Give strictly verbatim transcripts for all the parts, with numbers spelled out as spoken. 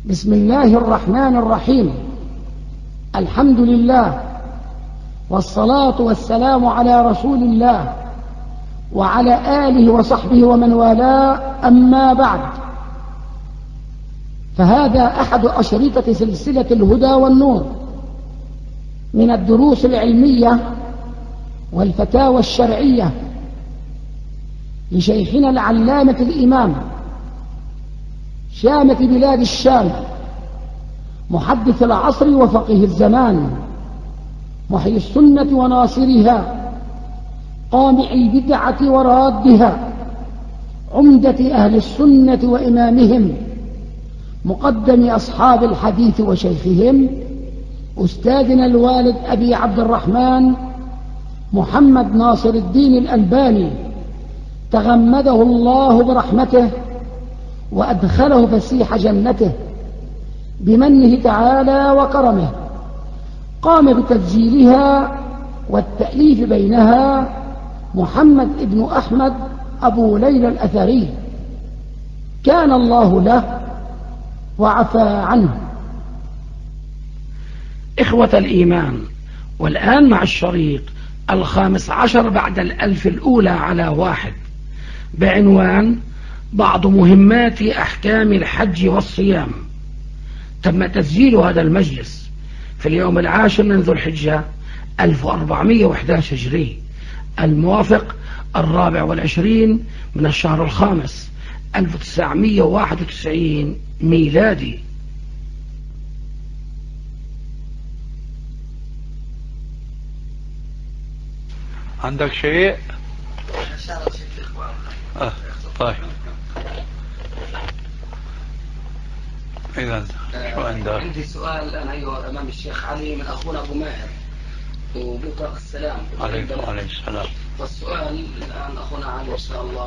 بسم الله الرحمن الرحيم. الحمد لله والصلاة والسلام على رسول الله وعلى آله وصحبه ومن والاه، أما بعد، فهذا أحد أشرطة سلسلة الهدى والنور من الدروس العلمية والفتاوى الشرعية لشيخنا العلامة الإمام شامة بلاد الشام، محدث العصر وفقيه الزمان، محيي السنة وناصرها، قامع البدعة ورادها، عمدة أهل السنة وإمامهم، مقدم أصحاب الحديث وشيخهم، أستاذنا الوالد أبي عبد الرحمن محمد ناصر الدين الألباني، تغمده الله برحمته وأدخله فسيح جنته بمنه تعالى وكرمه. قام بتسجيلها والتأليف بينها محمد ابن أحمد أبو ليلى الأثري، كان الله له وعفى عنه. إخوة الإيمان، والآن مع الشريط الخامس عشر بعد الألف الأولى على واحد بعنوان بعض مهمات أحكام الحج والصيام. تم تسجيل هذا المجلس في اليوم العاشر من ذو الحجة ألف وأربعمائة وأحد عشر هجري، الموافق الرابع والعشرين من الشهر الخامس ألف وتسعمائة وواحد وتسعين ميلادي. عندك شيء؟ آه. طيب إذا شو عندك؟ عندي سؤال أنا أيها أمام الشيخ علي من أخونا أبو ماهر وبقرأ السلام عليكم وعليكم السلام. والسؤال الآن أخونا علي إن شاء الله.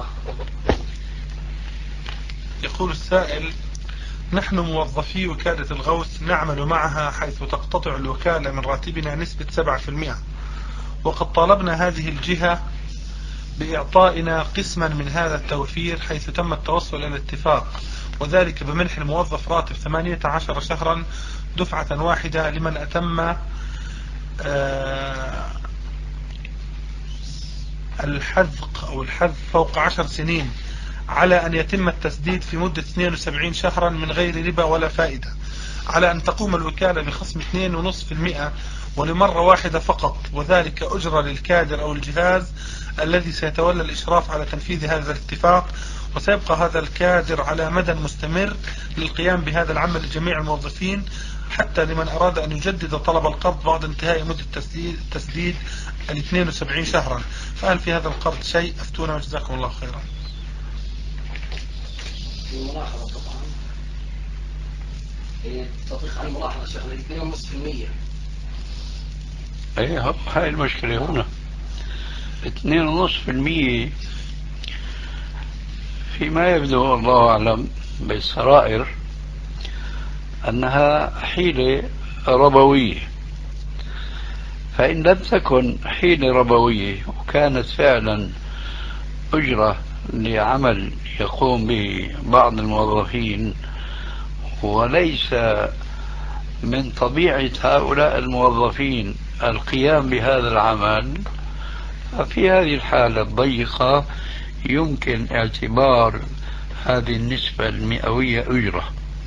يقول السائل: نحن موظفي وكالة الغوث نعمل معها، حيث تقتطع الوكالة من راتبنا نسبة سبعة بالمئة، وقد طالبنا هذه الجهة بإعطائنا قسما من هذا التوفير، حيث تم التوصل إلى الاتفاق، وذلك بمنح الموظف راتب ثمانية عشر شهرا دفعة واحدة لمن أتم الحذق أو الحذف فوق عشر سنين، على أن يتم التسديد في مدة اثنين وسبعين شهرا من غير ربا ولا فائدة، على أن تقوم الوكالة بخصم اثنين فاصلة خمسة بالمئة ولمرة واحدة فقط، وذلك أجرة للكادر أو الجهاز الذي سيتولى الإشراف على تنفيذ هذا الاتفاق، وسيبقى هذا الكادر على مدى مستمر للقيام بهذا العمل لجميع الموظفين، حتى لمن أراد أن يجدد طلب القرض بعد انتهاء مدة تسديد, تسديد ال اثنين وسبعين شهرا. فهل في هذا القرض شيء؟ أفتونا وجزاكم الله خيرا. الملاحظة طبعا تطبيق على الملاحظة شغلة اثنين ونصف بالمية. ايه هاي المشكلة هنا، اثنين ونصف بالمية فيما يبدو الله أعلم بالسرائر أنها حيلة ربوية، فإن لم تكن حيلة ربوية وكانت فعلا أجرة لعمل يقوم به بعض الموظفين، وليس من طبيعة هؤلاء الموظفين القيام بهذا العمل، ففي هذه الحالة الضيقة يمكن اعتبار هذه النسبة المئوية أجرة.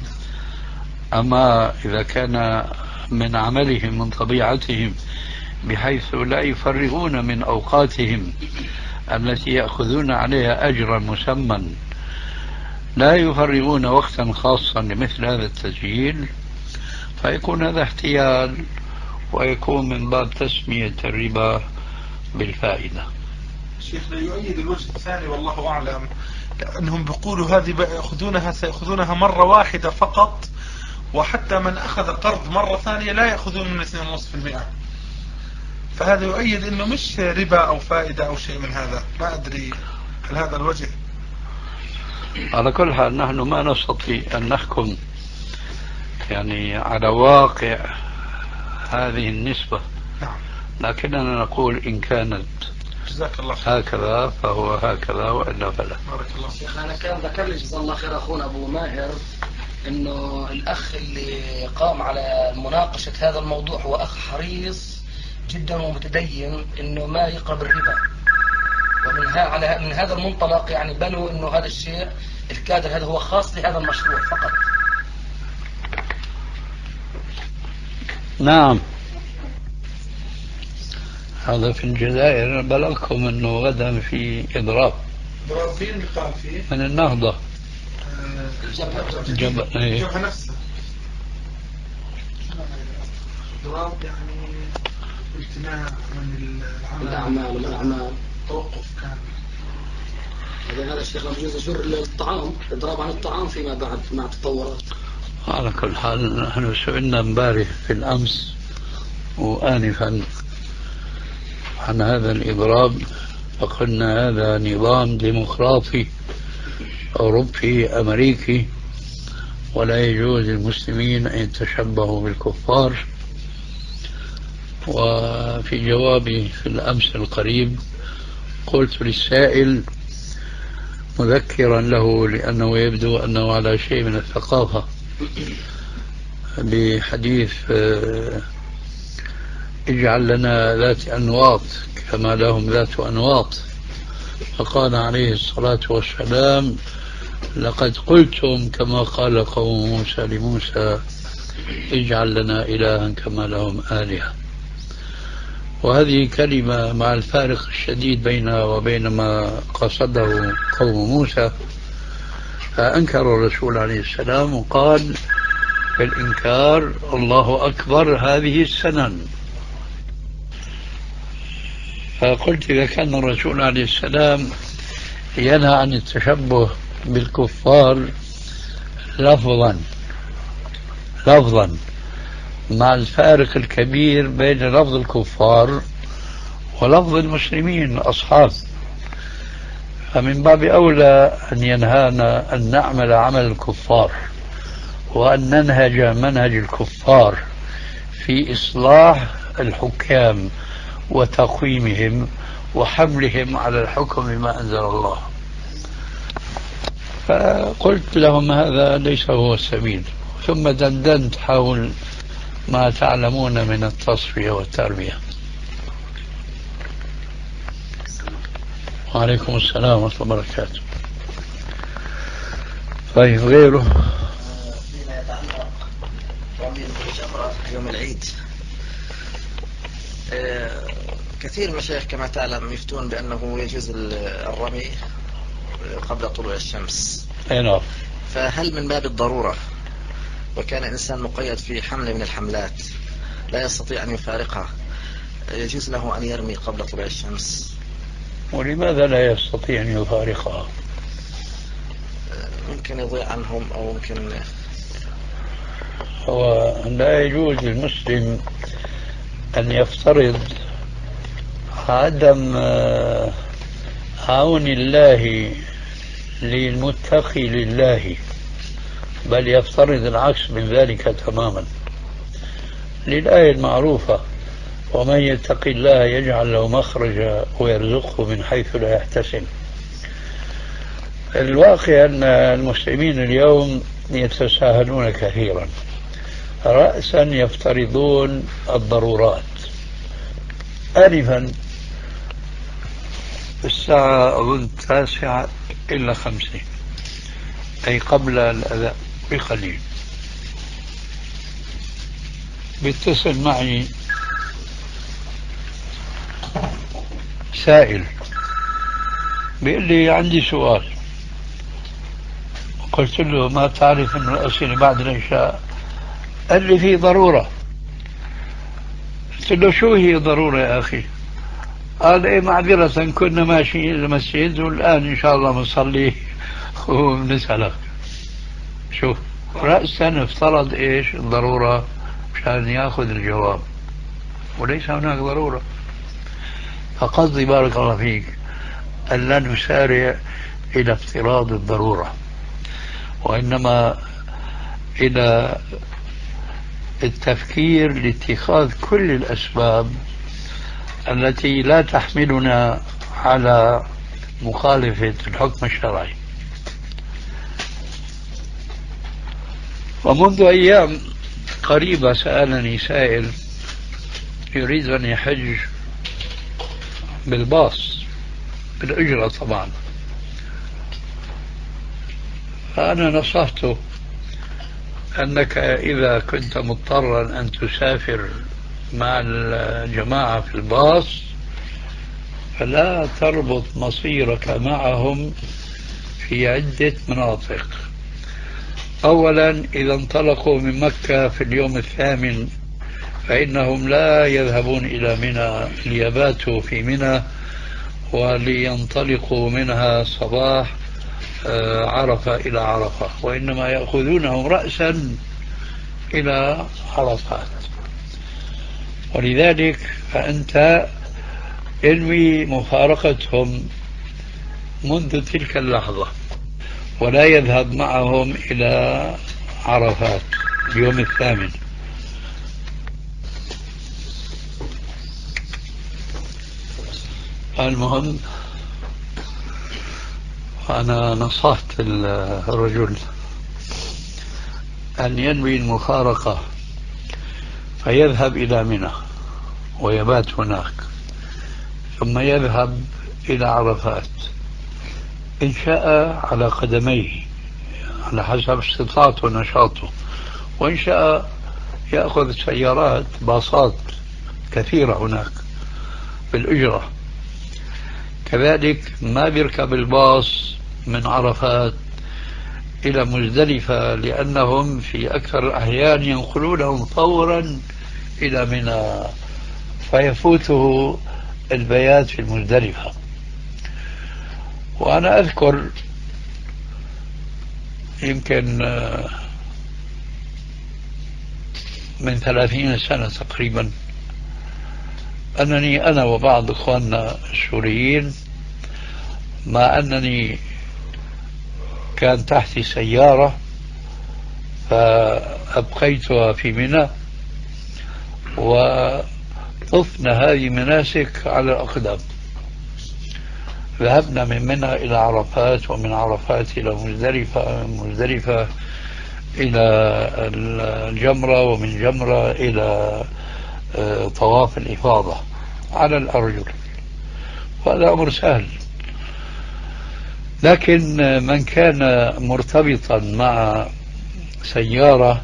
أما إذا كان من عملهم من طبيعتهم بحيث لا يفرغون من أوقاتهم التي يأخذون عليها أجرا مسمى، لا يفرغون وقتا خاصا لمثل هذا التسجيل، فيكون هذا احتيال ويكون من باب تسمية الربا بالفائدة. شيخنا يؤيد الوجه الثاني والله أعلم، لأنهم بيقولوا هذه يأخذونها سيأخذونها مرة واحدة فقط، وحتى من أخذ قرض مرة ثانية لا يأخذون من اثنين فاصلة خمسة بالمئة، فهذا يؤيد أنه مش ربا أو فائدة أو شيء من هذا. ما أدري هل هذا الوجه؟ على كل حال نحن ما نستطيع أن نحكم يعني على واقع هذه النسبة، لكننا نقول إن كانت جزاك الله هكذا فهو هكذا وإلا فلا. بارك الله. شيخ أنا كان ذكر لي جزاه الله خير أخونا أبو ماهر إنه انه الاخ اللي قام على مناقشة هذا الموضوع هو اخ حريص جدا ومتدين انه ما يقرب الربا، ومن ها على من هذا المنطلق يعني بنوا انه هذا الشيء الكادر هذا هو خاص لهذا المشروع فقط. نعم، هذا في الجزائر. بلغكم انه غدا في اضراب. اضراب فين اللي قام فيه؟ من النهضة. الجبهة الجبهة الجبهة نفسها. اضراب يعني امتناع من الاعمال والاعمال توقف كان. هذا هذا الشيخ بجوز يجر للطعام، اضراب عن الطعام فيما بعد مع التطورات. على كل حال نحن سئلنا امبارح في الامس وآنفا عن هذا الإضراب، فقلنا هذا نظام ديمقراطي أوروبي أمريكي، ولا يجوز للمسلمين أن يتشبهوا بالكفار. وفي جوابي في الأمس القريب قلت للسائل مذكرا له، لأنه يبدو أنه على شيء من الثقافة، بحديث اجعل لنا ذات أنواط كما لهم ذات أنواط، فقال عليه الصلاة والسلام لقد قلتم كما قال قوم موسى لموسى اجعل لنا إلها كما لهم آلهة. وهذه كلمة مع الفارق الشديد بينها وبين ما قصده قوم موسى، فأنكر الرسول عليه السلام وقال في الإنكار الله أكبر هذه السنن. فقلت إذا كان الرسول عليه السلام ينهى عن التشبه بالكفار لفظا لفظا مع الفارق الكبير بين لفظ الكفار ولفظ المسلمين الأصحاب، فمن باب أولى أن ينهانا أن نعمل عمل الكفار وأن ننهج منهج الكفار في إصلاح الحكام وتقويمهم وحملهم على الحكم بما أنزل الله. فقلت لهم هذا ليس هو السبيل، ثم دندنت حول ما تعلمون من التصفية والتربية. وعليكم السلام ورحمة الله وبركاته. طيب غيره فيما يتعلق برمي الجمرة يوم العيد، كثير من المشايخ كما تعلم يفتون بأنه يجوز الرمي قبل طلوع الشمس. أي نعم. فهل من باب الضرورة وكان إنسان مقيد في حملة من الحملات لا يستطيع أن يفارقها يجوز له أن يرمي قبل طلوع الشمس؟ ولماذا لا يستطيع أن يفارقها؟ ممكن يضيع عنهم أو ممكن. هو لا يجوز للمسلم أن يفترض عدم عون الله للمتقي لله، بل يفترض العكس من ذلك تماما، للآية المعروفة ومن يتق الله يجعل له مخرجا ويرزقه من حيث لا يحتسب. الواقع أن المسلمين اليوم يتساهلون كثيرا، رأسا يفترضون الضرورات. آنفا الساعة أظن التاسعة إلا خمسة، أي قبل الأذان بقليل، بيتصل معي سائل بيقول لي عندي سؤال. قلت له ما تعرف أن الأسئلة بعد العشاء؟ قال لي في ضرورة. قلت له شو هي ضرورة يا أخي؟ قال إيه معذرة كنا ماشيين إلى المسجد والآن إن شاء الله بنصلي وبنسألك. شوف رأسا افترض إيش الضرورة مشان يأخذ الجواب، وليس هناك ضرورة. فقصدي بارك الله فيك أن لا نسارع إلى افتراض الضرورة، وإنما إلى التفكير لاتخاذ كل الأسباب التي لا تحملنا على مخالفة الحكم الشرعي. ومنذ أيام قريبة سألني سائل يريد أن يحج بالباص بالأجرة طبعا، فأنا نصحته أنك إذا كنت مضطرا أن تسافر مع الجماعة في الباص فلا تربط مصيرك معهم في عدة مناطق. أولا، إذا انطلقوا من مكة في اليوم الثامن فإنهم لا يذهبون إلى منى ليباتوا في منى ولينطلقوا منها صباح عرفة إلى عرفة، وإنما يأخذونهم رأسا إلى عرفات. ولذلك فأنت انوي مفارقتهم منذ تلك اللحظة ولا يذهب معهم إلى عرفات اليوم الثامن. المهم أنا نصحت الرجل أن ينوي المفارقة فيذهب إلى منى ويبات هناك، ثم يذهب إلى عرفات إن شاء على قدميه على حسب استطاعته ونشاطه، وإن شاء يأخذ سيارات باصات كثيرة هناك بالأجرة. كذلك ما بيركب الباص من عرفات إلى مزدلفة، لأنهم في أكثر الأحيان ينقلونهم فورا إلى منى فيفوته البيات في المزدلفة. وأنا أذكر يمكن من ثلاثين سنة تقريبا أنني أنا وبعض إخواننا السوريين، مع أنني كان تحتي سيارة فأبقيتها في منى وطفنا هذه مناسك على الأقدام. ذهبنا من منى إلى عرفات، ومن عرفات إلى مزدلفة، مزدلفة إلى الجمرة، ومن جمرة إلى طواف الإفاضة على الأرجل، وهذا أمر سهل. لكن من كان مرتبطا مع سيارة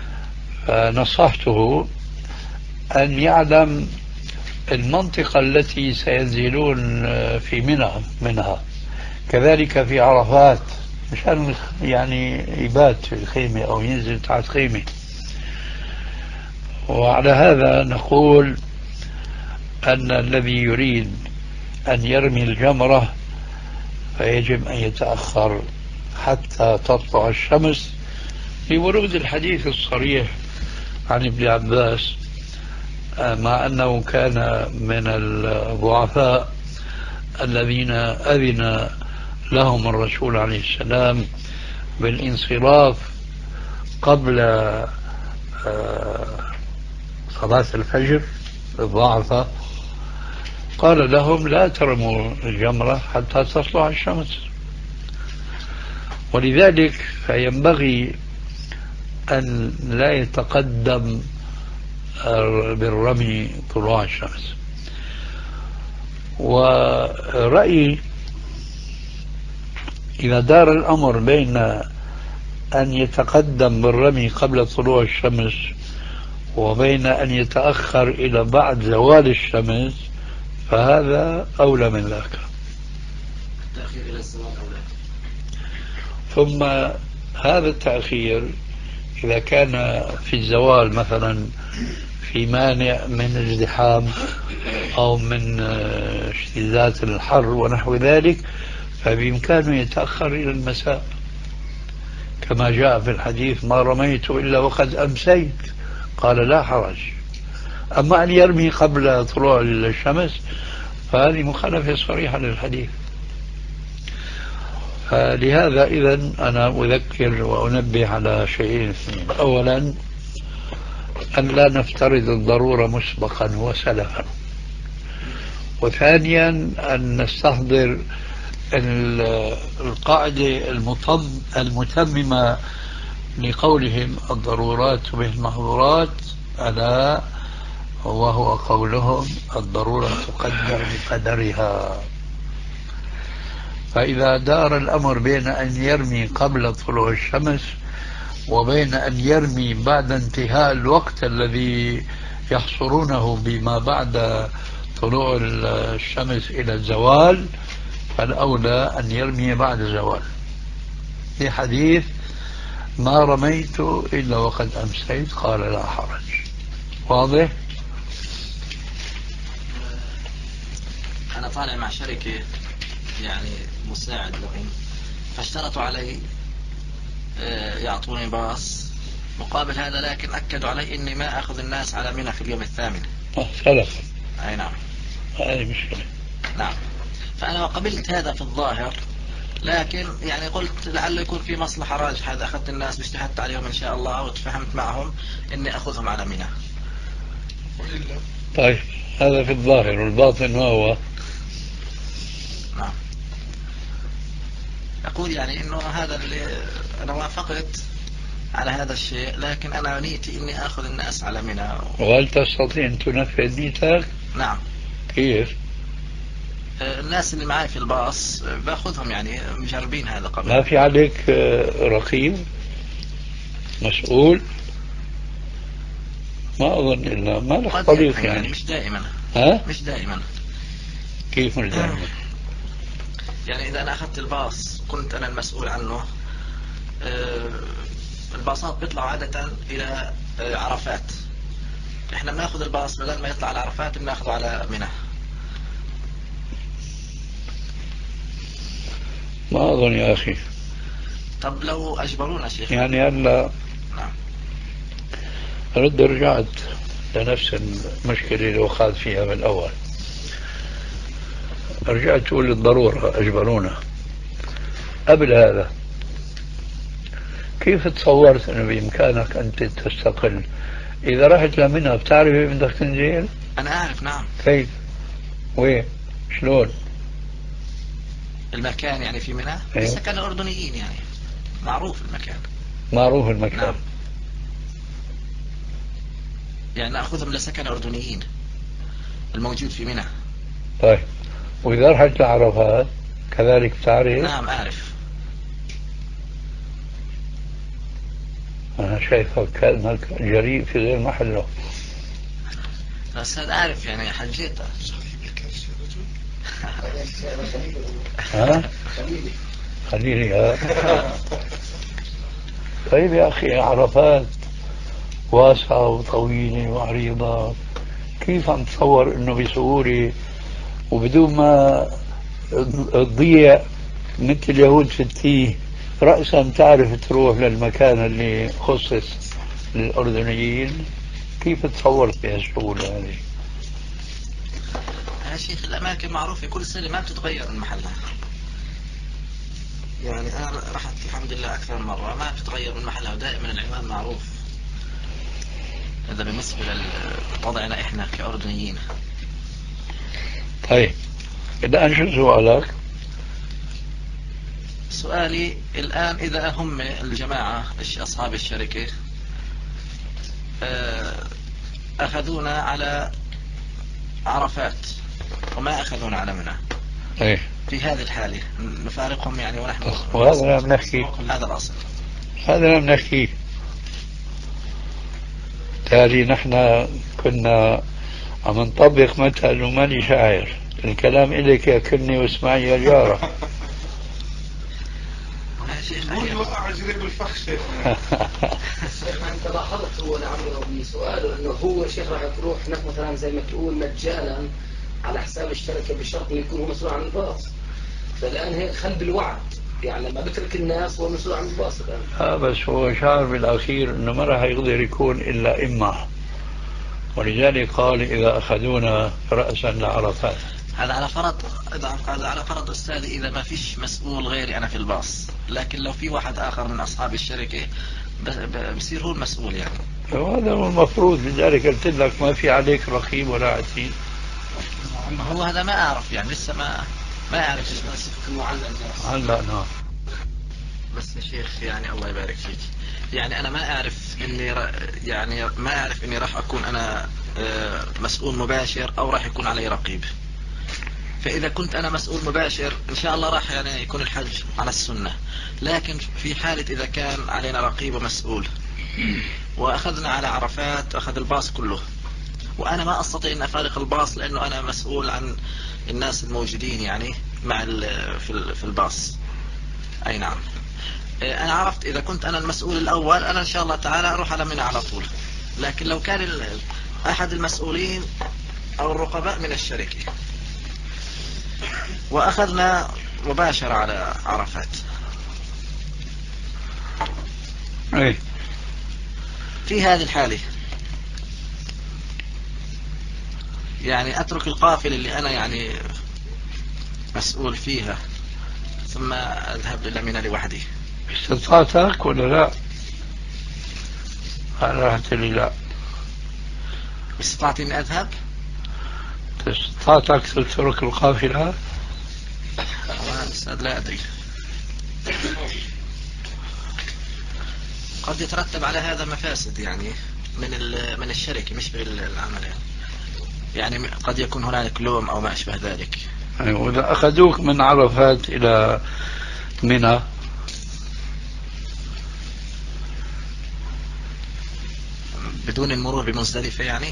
فنصحته أن يعلم المنطقة التي سينزلون في منى منها، كذلك في عرفات، مشان يعني يبات في الخيمة أو ينزل تحت خيمة. وعلى هذا نقول أن الذي يريد أن يرمي الجمرة فيجب أن يتأخر حتى تطلع الشمس، لورود الحديث الصريح عن ابن عباس، مع أنه كان من الضعفاء الذين أذن لهم الرسول عليه السلام بالانصراف قبل صلاة الفجر، الضعفاء، قال لهم لا ترموا الجمرة حتى تطلع الشمس. ولذلك فينبغي أن لا يتقدم بالرمي طلوع الشمس. ورأيي إذا دار الأمر بين أن يتقدم بالرمي قبل طلوع الشمس وبين أن يتأخر إلى بعد زوال الشمس فهذا أولى من ذاك. التأخير إلى الزوال أولى. ثم هذا التأخير إذا كان في الزوال مثلا في مانع من ازدحام أو من اشتداد الحر ونحو ذلك فبإمكانه يتأخر إلى المساء، كما جاء في الحديث ما رميت إلا وقد أمسيت، قال لا حرج. أما أن يرمي قبل طلوع الشمس فهذه مخالفة صريحة للحديث. فلهذا إذن أنا أذكر وأنبه على شيئين اثنين: أولا أن لا نفترض الضرورة مسبقا وسلفا، وثانيا أن نستحضر القاعدة المتممة لقولهم الضرورات تبه المحظورات، ألا وهو قولهم الضرورة تقدر بقدرها. فإذا دار الأمر بين أن يرمي قبل طلوع الشمس وبين أن يرمي بعد انتهاء الوقت الذي يحصرونه بما بعد طلوع الشمس إلى الزوال، فالأولى أن يرمي بعد الزوال، في حديث ما رميت إلا وقد أمسيت قال لا حرج. واضح؟ أنا طالع مع شركة يعني مساعد لهم، فاشترطوا علي يعطوني باص مقابل هذا، لكن أكدوا علي إني ما أخذ الناس على منى في اليوم الثامن. سلف. أي نعم. هذه مشكلة. نعم. فأنا قبلت هذا في الظاهر، لكن يعني قلت لعله يكون في مصلحة راجحة إذا أخذت الناس باجتهدت عليهم إن شاء الله وتفهمت معهم إني أخذهم على منى. طيب هذا في الظاهر، والباطن ما هو؟ نعم. أقول يعني إنه هذا اللي أنا وافقت على هذا الشيء، لكن أنا نيتي إني أخذ الناس على منى. وهل تستطيع أن تنفذ نيتك؟ نعم. كيف؟ الناس اللي معي في الباص باخذهم يعني مجربين هذا قبل. ما في عليك رقيب مسؤول؟ ما أظن إلا ما لك طريق يعني. يعني مش دائما. ها؟ مش دائما. كيف مش دائما؟ يعني إذا أنا أخذت الباص كنت أنا المسؤول عنه، الباصات بيطلعوا عادة إلى عرفات، إحنا بناخذ الباص بدل ما يطلع على عرفات بناخذه على منى. ما أظن يا أخي. طب لو أجبرونا شيخ يعني هلا نعم رد رجعت لنفس المشكلة اللي وقعت فيها بالأول، رجعت تقول الضرورة أجبرونا. قبل هذا كيف تصورت أنه بإمكانك أنت تستقل؟ إذا رحت لمنى بتعرف بدك تنزل؟ أنا أعرف. نعم. كيف؟ وين؟ شلون؟ المكان يعني في منى أيوه. سكن الأردنيين يعني معروف المكان. معروف المكان. نعم. يعني نأخذهم لسكن أردنيين الموجود في منى. طيب وإذا رحت لعرفات كذلك تعرف؟ نعم أعرف. أنا شايفك كأنك جريء في غير محله. بس أنا أعرف يعني حجيت. ها؟ خليلي. ها؟ طيب يا أخي عرفات واسعة وطويلة وعريضة، كيف عم تصور إنه بسهولة وبدون ما تضيع مثل اليهود في التيه رأسا تعرف تروح للمكان اللي خصص للأردنيين؟ كيف تصورت بهالسهولة هذه؟ يا شيخ الأماكن معروفة كل سنة ما بتتغير من محلها، يعني أنا رحت الحمد لله أكثر من مرة ما بتتغير من محلها ودائما العنوان معروف. هذا بالنسبة لوضعنا إحنا كأردنيين. طيب الآن شو سؤالك؟ سؤالي الآن إذا هم الجماعة أصحاب الشركة أخذونا على عرفات وما أخذونا على منى، ايه في هذه الحالة نفارقهم يعني ونحن وهذا لا بنحكي، هذا الأصل، هذا لا بنحكي. تالي نحن كنا عم نطبق مثل وماني شاعر، الكلام إليك يا كني واسمعي يا جارة. قول وقع جريب الفخ شيخ. شيخ انت لاحظت هو لعمرو بسؤاله انه هو شيخ راح تروح هناك مثلا زي ما تقول مجانا على حساب الشركه بشرط انه يكون هو مسؤول عن الباص، فالان هيك خل بالوعد يعني لما بترك الناس هو مسؤول عن الباص الان. اه بس هو شعر بالاخير انه ما راح يقدر يكون الا امه، ولذلك قال اذا اخذونا راسا لعرفات. هذا على فرض هذا على فرض أستاذي إذا ما فيش مسؤول غيري أنا في الباص، لكن لو في واحد آخر من أصحاب الشركة بصير هو المسؤول يعني. وهذا هو المفروض، لذلك قلت لك ما في عليك رقيب ولا عتيد. هو هذا ما أعرف يعني لسه ما ما أعرف إيش المعلم هلا نعم. بس يا شيخ يعني الله يبارك فيك، يعني أنا ما أعرف إني ر... يعني ما أعرف إني راح أكون أنا مسؤول مباشر أو راح يكون علي رقيب. فإذا كنت أنا مسؤول مباشر إن شاء الله راح يعني يكون الحج على السنة. لكن في حالة إذا كان علينا رقيب ومسؤول وأخذنا على عرفات أخذ الباص كله، وأنا ما أستطيع أن أفارق الباص لأنه أنا مسؤول عن الناس الموجودين يعني مع في في الباص. أي نعم. أنا عرفت إذا كنت أنا المسؤول الأول أنا إن شاء الله تعالى أروح على منى على طول. لكن لو كان أحد المسؤولين أو الرقباء من الشركة وأخذنا مباشرة على عرفات، أي في هذه الحالة يعني أترك القافلة اللي أنا يعني مسؤول فيها ثم أذهب إلى منى لوحدي. استطاعتك ولا لا؟ أنا رحت لي لا. استطعت أني أذهب؟ استطاعتك تترك القافلة؟ أستاذ لا أدري، قد يترتب على هذا مفاسد يعني من من الشركة مش بالعمل يعني. يعني قد يكون هنالك لوم أو ما أشبه ذلك. أيوة. وإذا أخذوك من عرفات إلى منى بدون المرور بمزدلفة يعني؟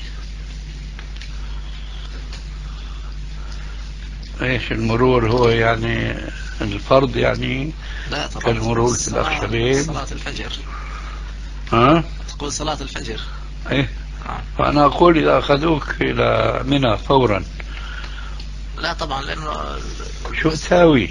ايش المرور؟ هو يعني الفرض يعني؟ لا طبعا كالمرور في الأخشبين. صلاة الفجر. ها؟ تقول صلاة الفجر. ايه. فأنا أقول إذا أخذوك إلى منى فورا. لا طبعا لأنه شو تساوي؟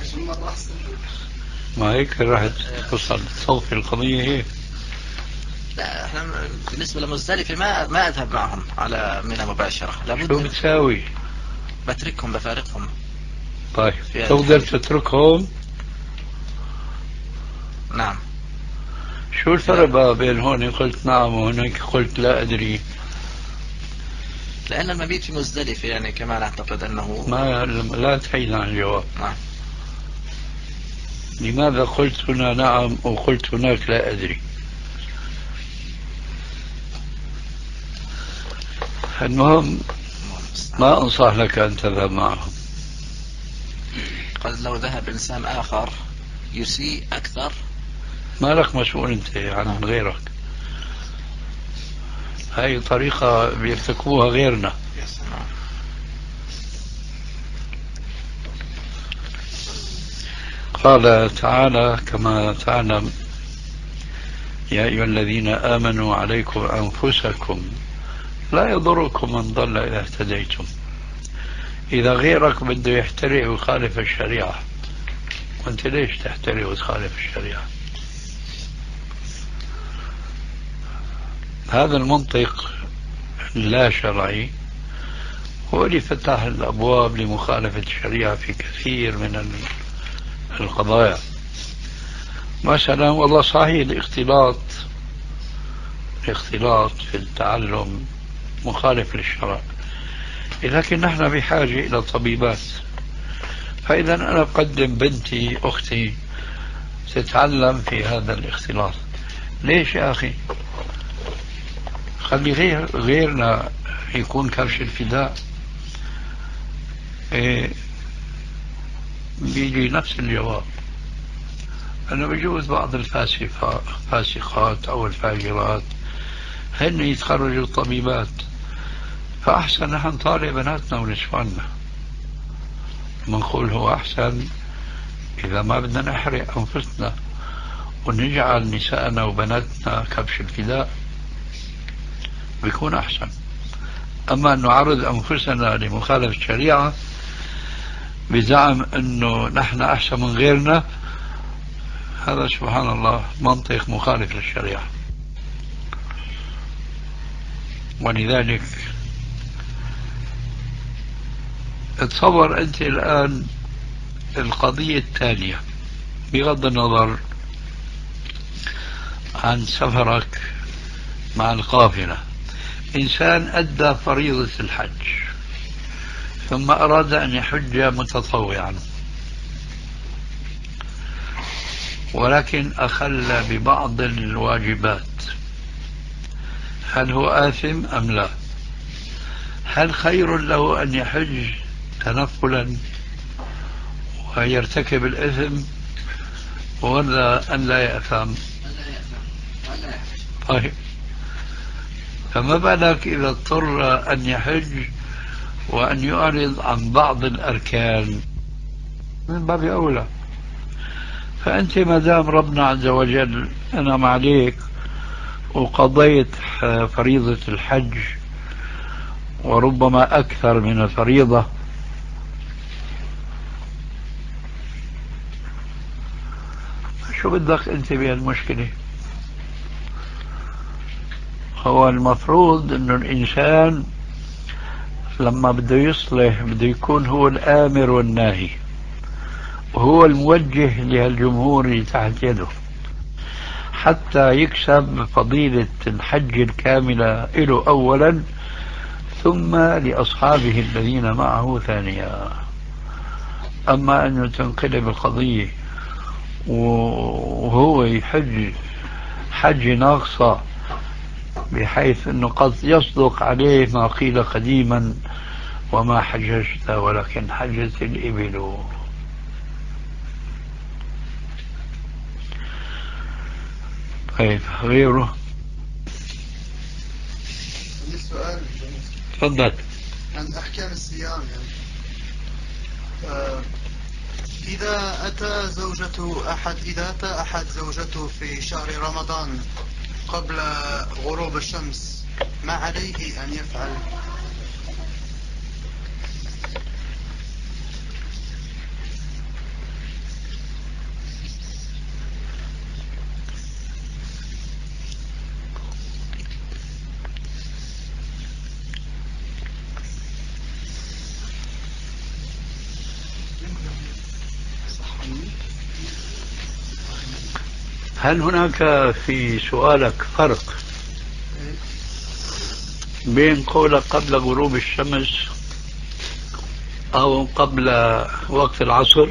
ما هيك راح توصل تصوفي القضية هيك. لا احنا بالنسبة لمزدلفة ما ما أذهب معهم على منى مباشرة. شو بتساوي؟ بتركهم بفارقهم. طيب تقدر تتركهم؟ نعم. شو الفرق بين هون قلت نعم وهناك قلت لا أدري؟ لأن المبيت في مزدلفة يعني كمان أعتقد أنه ما لا تحيد عن الجواب. نعم. لماذا قلت هنا نعم وقلت هناك لا أدري؟ المهم ما أنصح لك أن تذهب معهم. قد لو ذهب إنسان آخر يسيء أكثر. ما لك مسؤول أنت عن غيرك. هاي طريقة بيرتكبوها غيرنا. قال تعالى كما تعلم يا أيها الذين آمنوا عليكم أنفسكم لا يضركم من ضل إذا اهتديتم. إذا غيرك بده يحترق ويخالف الشريعة وأنت ليش تحترق وتخالف الشريعة؟ هذا المنطق لا شرعي هو اللي فتح الأبواب لمخالفة الشريعة في كثير من القضايا. مثلا والله صحيح الاختلاط الاختلاط في التعلم مخالف للشرع، لكن نحن بحاجة إلى طبيبات. فإذا أنا أقدم بنتي أختي تتعلم في هذا الاختلاط. ليش يا أخي؟ خلي غير غيرنا يكون كرش الفداء. إيه بيجي نفس الجواب. أنا بجوز بعض الفاسقات أو الفاجرات هن يتخرجوا طبيبات، فأحسن نحن نطالع بناتنا ونسواننا. منقول هو أحسن إذا ما بدنا نحرق أنفسنا ونجعل نساءنا وبناتنا كبش الفداء بيكون أحسن. أما أن نعرض أنفسنا لمخالفة الشريعة بزعم أنه نحن أحسن من غيرنا، هذا سبحان الله منطق مخالف للشريعة. ولذلك تصور أنت الآن القضية التالية بغض النظر عن سفرك مع القافلة. إنسان أدى فريضة الحج ثم أراد أن يحج متطوعا، ولكن أخل ببعض الواجبات، هل هو آثم أم لا؟ هل خير له أن يحج تنفلا ويرتكب الإثم، ولا أن لا يأثم؟ طيب، فما بالك إذا اضطر أن يحج وأن يعرض عن بعض الأركان؟ من باب أولى. فأنت ما دام ربنا عز وجل أنعم عليك وقضيت فريضة الحج وربما أكثر من الفريضة، شو بدك أنت بهالمشكلة؟ هو المفروض أنه الإنسان لما بده يصلح بده يكون هو الآمر والناهي، وهو الموجه لهالجمهور اللي تحت يده، حتى يكسب فضيلة الحج الكاملة له أولا، ثم لأصحابه الذين معه ثانيا. أما أنه تنقلب القضية وهو يحج حج ناقصة بحيث أنه قد يصدق عليه ما قيل قديما: وما حججت ولكن حجت الإبل. طيب، غيره؟ عندي سؤال. تفضل. عن أحكام الصيام يعني آه إذا أتى زوجته أحد إذا أتى أحد زوجته في شهر رمضان قبل غروب الشمس، ما عليه أن يفعل؟ هل هناك في سؤالك فرق بين قولك قبل غروب الشمس أو قبل وقت العصر؟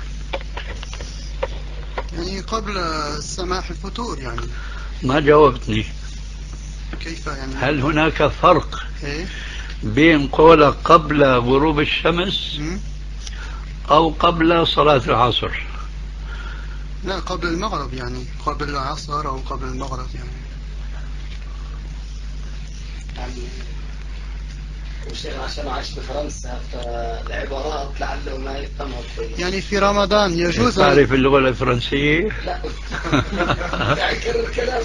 يعني قبل سماح الفطور يعني. ما جاوبتني. كيف يعني؟ هل هناك فرق إيه؟ بين قولك قبل غروب الشمس م? أو قبل صلاة العصر؟ لا، قبل المغرب يعني، قبل العصر أو قبل المغرب يعني. يعني عشان عايش في فرنسا فالعبارات لعله ما يفهمها يعني في رمضان يجوز. تعرف اللغة الفرنسية؟ لا كرر كلام.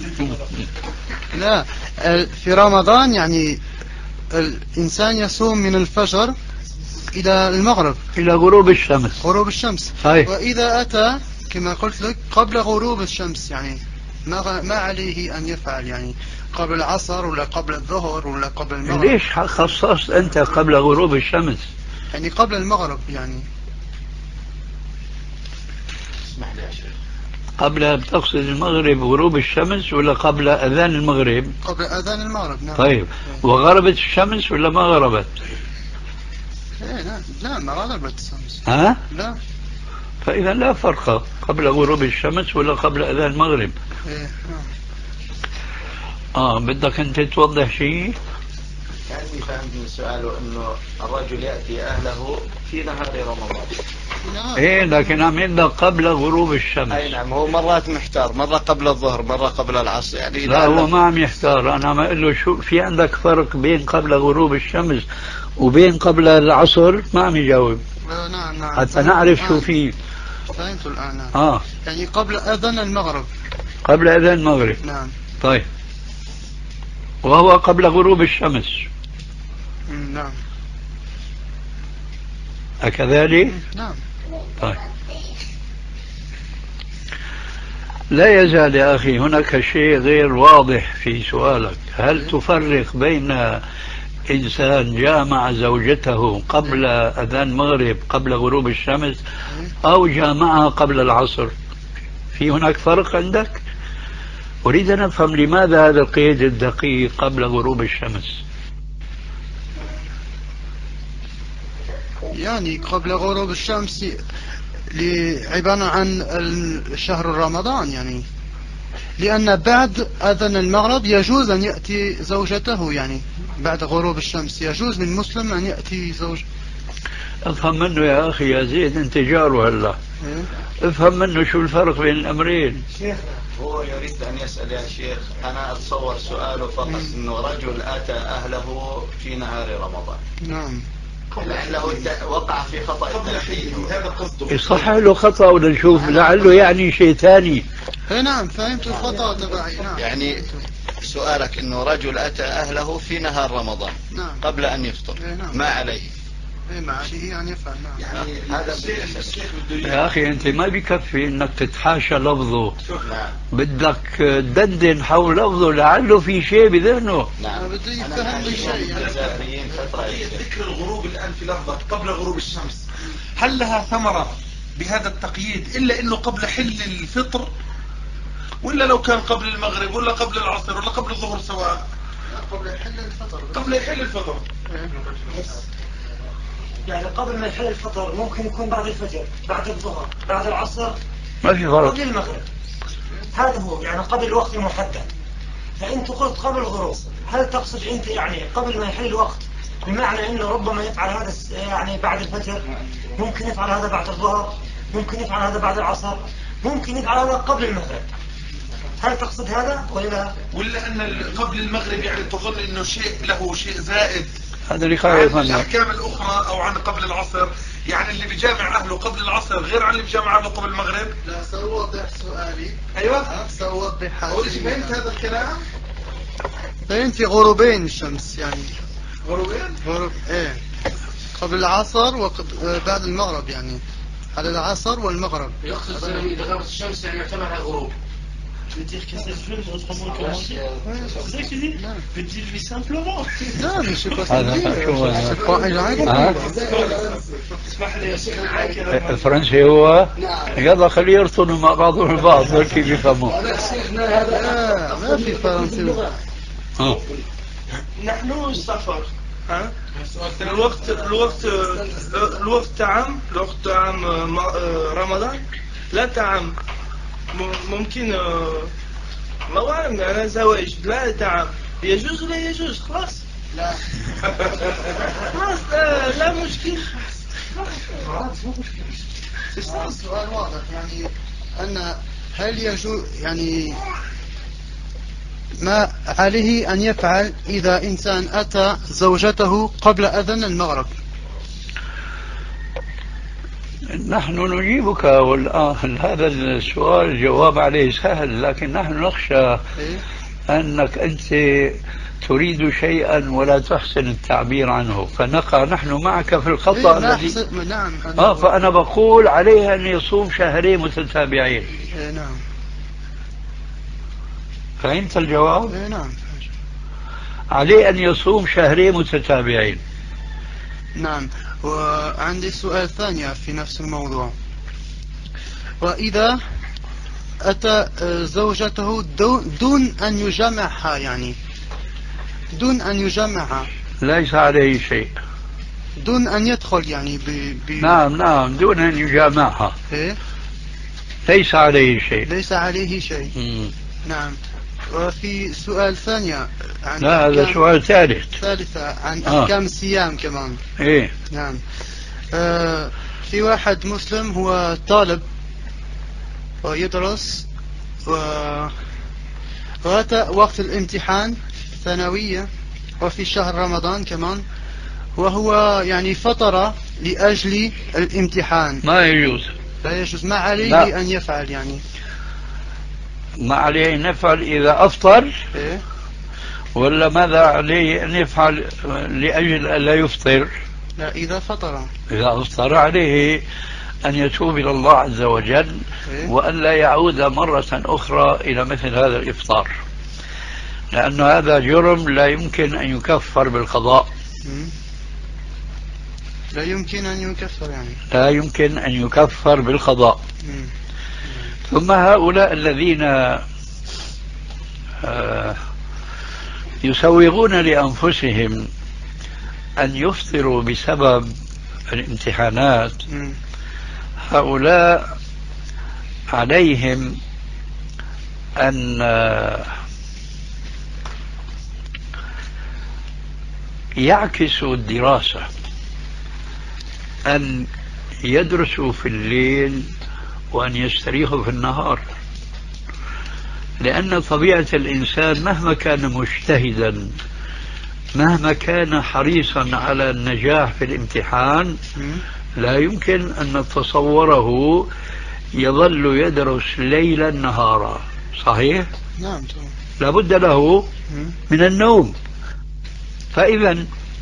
لا، في رمضان يعني الإنسان يصوم من الفجر إلى المغرب، إلى غروب الشمس. غروب الشمس. طيب. وإذا أتى كما قلت لك قبل غروب الشمس يعني ما ما عليه أن يفعل يعني قبل العصر ولا قبل الظهر ولا قبل المغرب؟ ليش خصصت أنت قبل غروب الشمس؟ يعني قبل المغرب يعني. اسمح لي يا شيخ. قبل، بتقصد المغرب غروب الشمس ولا قبل أذان المغرب؟ قبل أذان المغرب. نعم. طيب، وغربت الشمس ولا ما غربت؟ إيه لا لا ما غربت الشمس. ها؟ لا. فإذا لا فرق قبل غروب الشمس ولا قبل أذان المغرب. إيه نعم. آه بدك أنت توضح شيء؟ يعني فهمت من سؤاله أنه الرجل يأتي أهله في نهار رمضان. نعم. إيه لكن عم يبدأ قبل غروب الشمس. أي نعم، هو مرات محتار، مرة قبل الظهر مرة قبل العصر يعني. لا هو ما عم يحتار، أنا عم أقول له شو في عندك فرق بين قبل غروب الشمس وبين قبل العصر؟ ما عم يجاوب. نعم نعم. حتى نعرف شو في. فهمت الآن. نعم. آه يعني قبل أذان المغرب. قبل أذان المغرب. نعم. طيب، وهو قبل غروب الشمس. نعم. أكذلك؟ نعم. طيب، لا يزال يا أخي هناك شيء غير واضح في سؤالك. هل تفرق بين إنسان جامع زوجته قبل أذان المغرب قبل غروب الشمس أو جامعها قبل العصر؟ في هناك فرق عندك؟ أريد أن أفهم لماذا هذا القيد الدقيق قبل غروب الشمس؟ يعني قبل غروب الشمس عبارة عن شهر رمضان يعني، لأن بعد أذان المغرب يجوز أن يأتي زوجته يعني بعد غروب الشمس، يجوز للمسلم أن يأتي زوج. افهم منه يا أخي يا زيد، انت جاره هلا. إيه؟ افهم منه شو الفرق بين الأمرين. شيخ هو يريد أن يسأل يا شيخ، أنا أتصور سؤاله فقط أنه رجل أتى أهله في نهار رمضان. نعم. لعله وقع في خطأ التلحين، هذا قصده. يصح له خطأ ولا نشوف لعله يعني شيء ثاني. اي نعم فهمت الخطأ تبعي. نعم. يعني سؤالك انه رجل اتى اهله في نهار رمضان. نعم. قبل ان يفطر. نعم. ما عليه. اي ما عليه يعني يفعل. نعم. يعني هذا يا اخي انت ما بكفي انك تتحاشى لفظه. نعم. بدك تدندن حول لفظه لعله في شيء بذهنه. نعم. بده يفهم لي شيء يعني. ذكر الغروب الان في لحظة قبل غروب الشمس، هل لها ثمرة بهذا التقييد إلا أنه قبل حل الفطر، ولا لو كان قبل المغرب ولا قبل العصر ولا قبل الظهر سواء؟ قبل يحل الفطر. قبل يحل الفطر. يعني قبل ما يحل الفطر ممكن يكون بعد الفجر، بعد الظهر، بعد العصر، ما في فرق. قبل المغرب. هذا هو يعني قبل الوقت المحدد. فأنت قلت قبل الغروب، هل تقصد أنت يعني قبل ما يحل الوقت بمعنى أنه ربما يفعل هذا يعني بعد الفجر، ممكن يفعل هذا بعد الظهر، ممكن يفعل هذا بعد العصر، ممكن يفعل هذا قبل المغرب. هل تقصد هذا ولا لا؟ ولا أن قبل المغرب يعني تظن أنه شيء له شيء زائد هذا اللي خايف عن منه الأحكام الأخرى أو عن قبل العصر؟ يعني اللي بيجامع أهله قبل العصر غير عن اللي بيجامع أهله قبل المغرب؟ لا سأوضح سؤالي. أيوة سأوضح. أقول فهمت هذا الكلام؟ فهمت غروبين الشمس يعني. غروبين؟ غروب ايه قبل العصر وبعد المغرب يعني على العصر والمغرب. يقصد إذا غابت الشمس يعني يعتبر على الغروب. Je veux dire que c'est juste autrement commencer. C'est ça que tu dis? Je veux dire lui simplement. لا مش اسمح لي يا شيخ معاك. الفرنسي هو يلا خليه يرطنوا مع بعضهم البعض كيف يفهموا. لا ما في فرنسي. نحن سافر. ها؟ الوقت الوقت الوقت تعم الوقت تعم رمضان لا تعم ممكن موعد أنا زواج لا تعم يجوز لا يجوز خلاص. لا خلاص لا, لا مشكلة. السؤال واضح يعني أن هل يجوز يعني ما عليه أن يفعل إذا إنسان أتى زوجته قبل أذان المغرب؟ نحن نجيبك والآن هذا السؤال الجواب عليه سهل، لكن نحن نخشى أنك أنت تريد شيئا ولا تحسن التعبير عنه، فنقع نحن معك في الخطأ الذي نعم. آه فأنا بقول عليه أن يصوم شهرين متتابعين. نعم. فهمت الجواب؟ نعم. عليه أن يصوم شهرين متتابعين. نعم. وعندي سؤال ثاني في نفس الموضوع. وإذا أتى زوجته دون أن يجمعها يعني دون أن يجمعها ليس عليه شيء، دون أن يدخل يعني ب... ب... نعم نعم دون أن يجامعها. إيه؟ ليس عليه شيء. ليس عليه شيء. مم. نعم. وفي سؤال ثاني عن لا هذا سؤال ثالث ثالثة عن أحكام آه. الصيام كمان. إيه؟ نعم. آه في واحد مسلم هو طالب ويدرس و... وأتى وقت الامتحان ثانوية وفي شهر رمضان كمان، وهو يعني فطر لأجل الامتحان. ما يجوز. لا يجوز. ما عليه لا. أن يفعل يعني ما عليه أن يفعل إذا أفطر؟ إيه؟ ولا ماذا عليه أن يفعل لأجل أن لا يفطر؟ لا إذا فطر. إذا أفطر عليه أن يتوب إلى الله عز وجل. إيه؟ وأن لا يعود مرة أخرى إلى مثل هذا الإفطار، لأن هذا جرم لا يمكن أن يكفر بالقضاء. لا يمكن أن يكفر يعني لا يمكن أن يكفر بالقضاء. مم. ثم هؤلاء الذين آه يسوغون لأنفسهم أن يفطروا بسبب الامتحانات، مم. هؤلاء عليهم أن يعكسوا الدراسة، أن يدرسوا في الليل وأن يستريحوا في النهار، لأن طبيعة الإنسان مهما كان مجتهدا، مهما كان حريصا على النجاح في الامتحان، لا يمكن أن نتصوره يظل يدرس ليلا نهارا. صحيح؟ نعم. لابد له من النوم. فإذا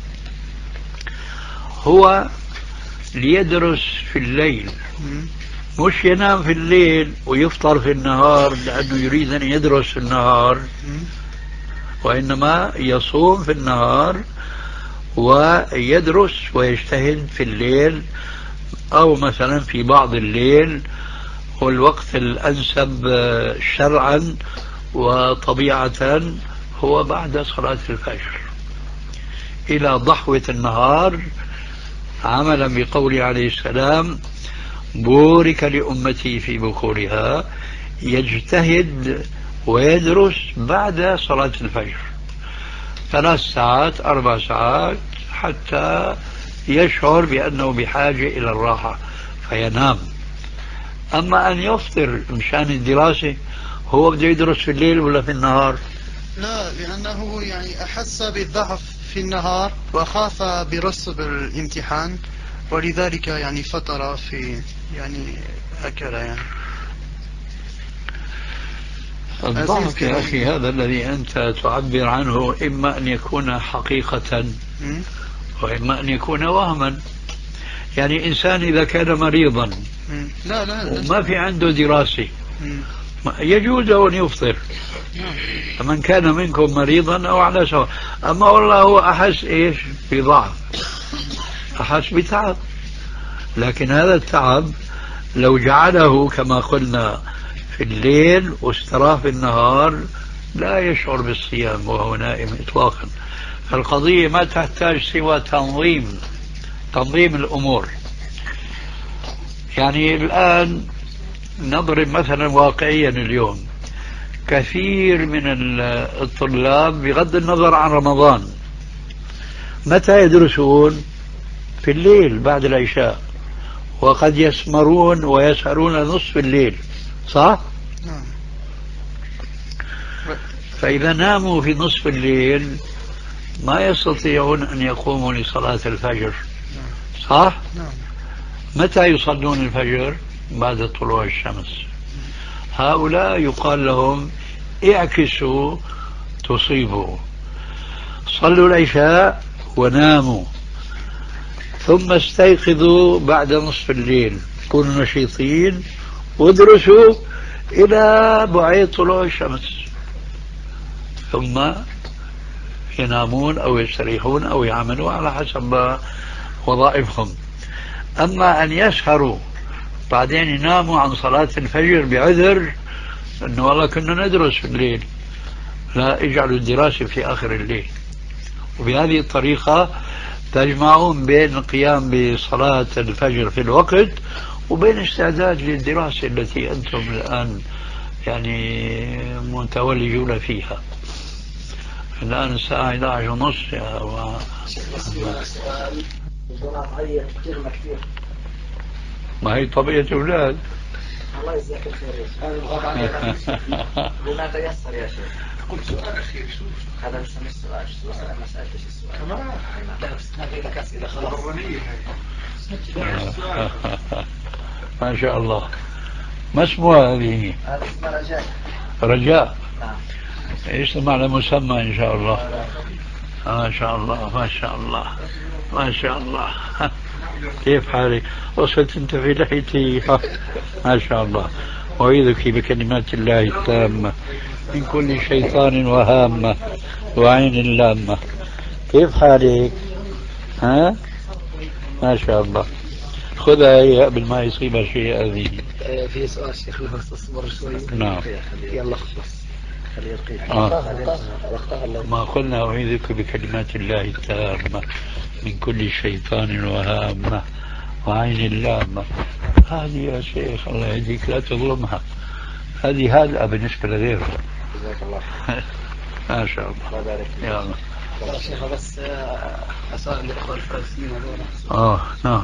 هو ليدرس في الليل، مش ينام في الليل ويفطر في النهار لأنه يريد أن يدرس في النهار، وإنما يصوم في النهار ويدرس ويجتهد في الليل، أو مثلا في بعض الليل هو الوقت الأنسب شرعا وطبيعة هو بعد صلاة الفجر إلى ضحوة النهار، عملا بقوله عليه السلام: بورك لأمتي في بكورها. يجتهد ويدرس بعد صلاة الفجر ثلاث ساعات أربع ساعات حتى يشعر بأنه بحاجة إلى الراحة فينام. أما أن يفطر مشان الدراسة، هو بده يدرس في الليل ولا في النهار؟ لا، لأنه يعني أحس بالضعف في النهار وخاف برسب الامتحان، ولذلك يعني فطر في يعني أكل يعني. الضعف يا أخي هذا الذي أنت تعبر عنه إما أن يكون حقيقة وإما أن يكون وهما. يعني إنسان إذا كان مريضا لا لا وما في عنده دراسة يجوز أن يفطر، فمن كان منكم مريضا أو على سواء. أما والله هو أحس إيش بضعف، أحس بتعب، لكن هذا التعب لو جعله كما قلنا في الليل واستراح في النهار لا يشعر بالصيام وهو نائم إطلاقا. القضية ما تحتاج سوى تنظيم تنظيم الأمور. يعني الآن نضرب مثلا واقعيا، اليوم كثير من الطلاب بغض النظر عن رمضان متى يدرسون؟ في الليل بعد العشاء، وقد يسمرون ويسهرون نصف الليل، صح؟ نعم. فإذا ناموا في نصف الليل ما يستطيعون أن يقوموا لصلاة الفجر، صح؟ نعم. متى يصلون الفجر؟ بعد طلوع الشمس. هؤلاء يقال لهم اعكسوا تصيبوا، صلوا العشاء وناموا ثم استيقظوا بعد نصف الليل، كونوا نشيطين وادرسوا إلى بعيد طلوع الشمس، ثم ينامون أو يستريحون أو يعملوا على حسب وظائفهم. أما أن يسهروا بعدين يناموا عن صلاة الفجر بعذر أنه والله كنا ندرس في الليل، لا، اجعلوا الدراسة في آخر الليل. وبهذه الطريقة تجمعون بين القيام بصلاة الفجر في الوقت وبين استعداد للدراسة التي أنتم الآن يعني متولجون فيها. الآن الساعة إحدى عشر ونصف يا و... ما هي طبيعة أولاد. الله يجزاك الخير يا شيخ. بما تيسر يا شيخ. قلت سؤال أخير. هذا مش السؤال، السؤال ما سألتش السؤال. كمان؟ لا بس ما في لك أسئلة خلاص. ما شاء الله. ما اسمها هذه؟ هذا اسمها رجاء. رجاء. نعم. ايش معنى مسمى إن شاء الله؟ ما شاء الله ما شاء الله ما شاء الله. كيف حالك؟ وصلت انت في لحيتي. ما شاء الله. أعيذك بكلمات الله التامة من كل شيطان وهامة وعين لامة. كيف حالك؟ ها؟ ما شاء الله. خذها هي قبل ما يصيبها شيء هذه. في سؤال شيخ بس اصبر شوي. نعم. يلا خلص. خليه يلقيك. آه. ما قلنا أعيذك بكلمات الله التامة من كل شيطان وهامة وعين لامة. هذه يا شيخ الله يهديك لا تظلمها، هذه هادئة بالنسبة لغيره. جزاك الله ما شاء الله. الله يبارك فيك. يلا شيخ بس أسأل الإخوة الفلسطينيين هذول. اه نعم.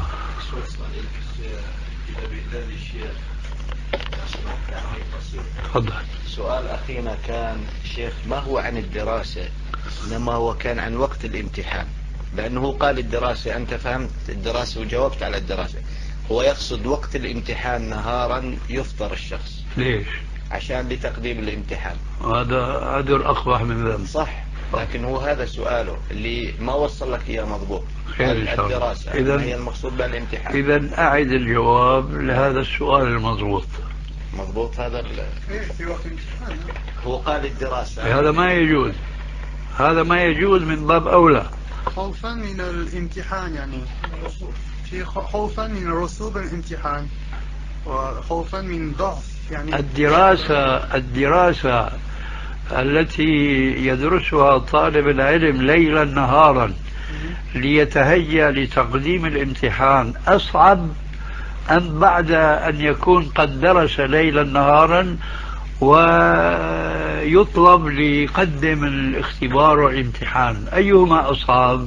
تفضل. سؤال أخينا كان شيخ ما هو عن الدراسة، إنما هو كان عن وقت الامتحان، لأنه قال الدراسة أنت فهمت الدراسة وجاوبت على الدراسة، هو يقصد وقت الامتحان نهارا يفطر الشخص. ليش؟ عشان لتقديم الامتحان. هذا هذا الأقبح من ذنب. صح، لكن هو هذا سؤاله اللي ما وصل لك إياه مضبوط. خير إن شاء الله. الدراسة إذن هي المقصود بالامتحان. إذا أعد الجواب لهذا السؤال المضبوط. مضبوط هذا ال... في وقت الامتحان هو قال الدراسة. هذا ما يجوز، هذا ما يجوز من باب أولى. خوفا من الامتحان يعني، في خوفا من رسوب الامتحان وخوفا من ضعف يعني. الدراسة الدراسة التي يدرسها طالب العلم ليلا نهارا ليتهيأ لتقديم الامتحان أصعب أم بعد أن يكون قد درس ليلا نهارا ويطلب ليقدم الاختبار والامتحان؟ أيهما أصعب؟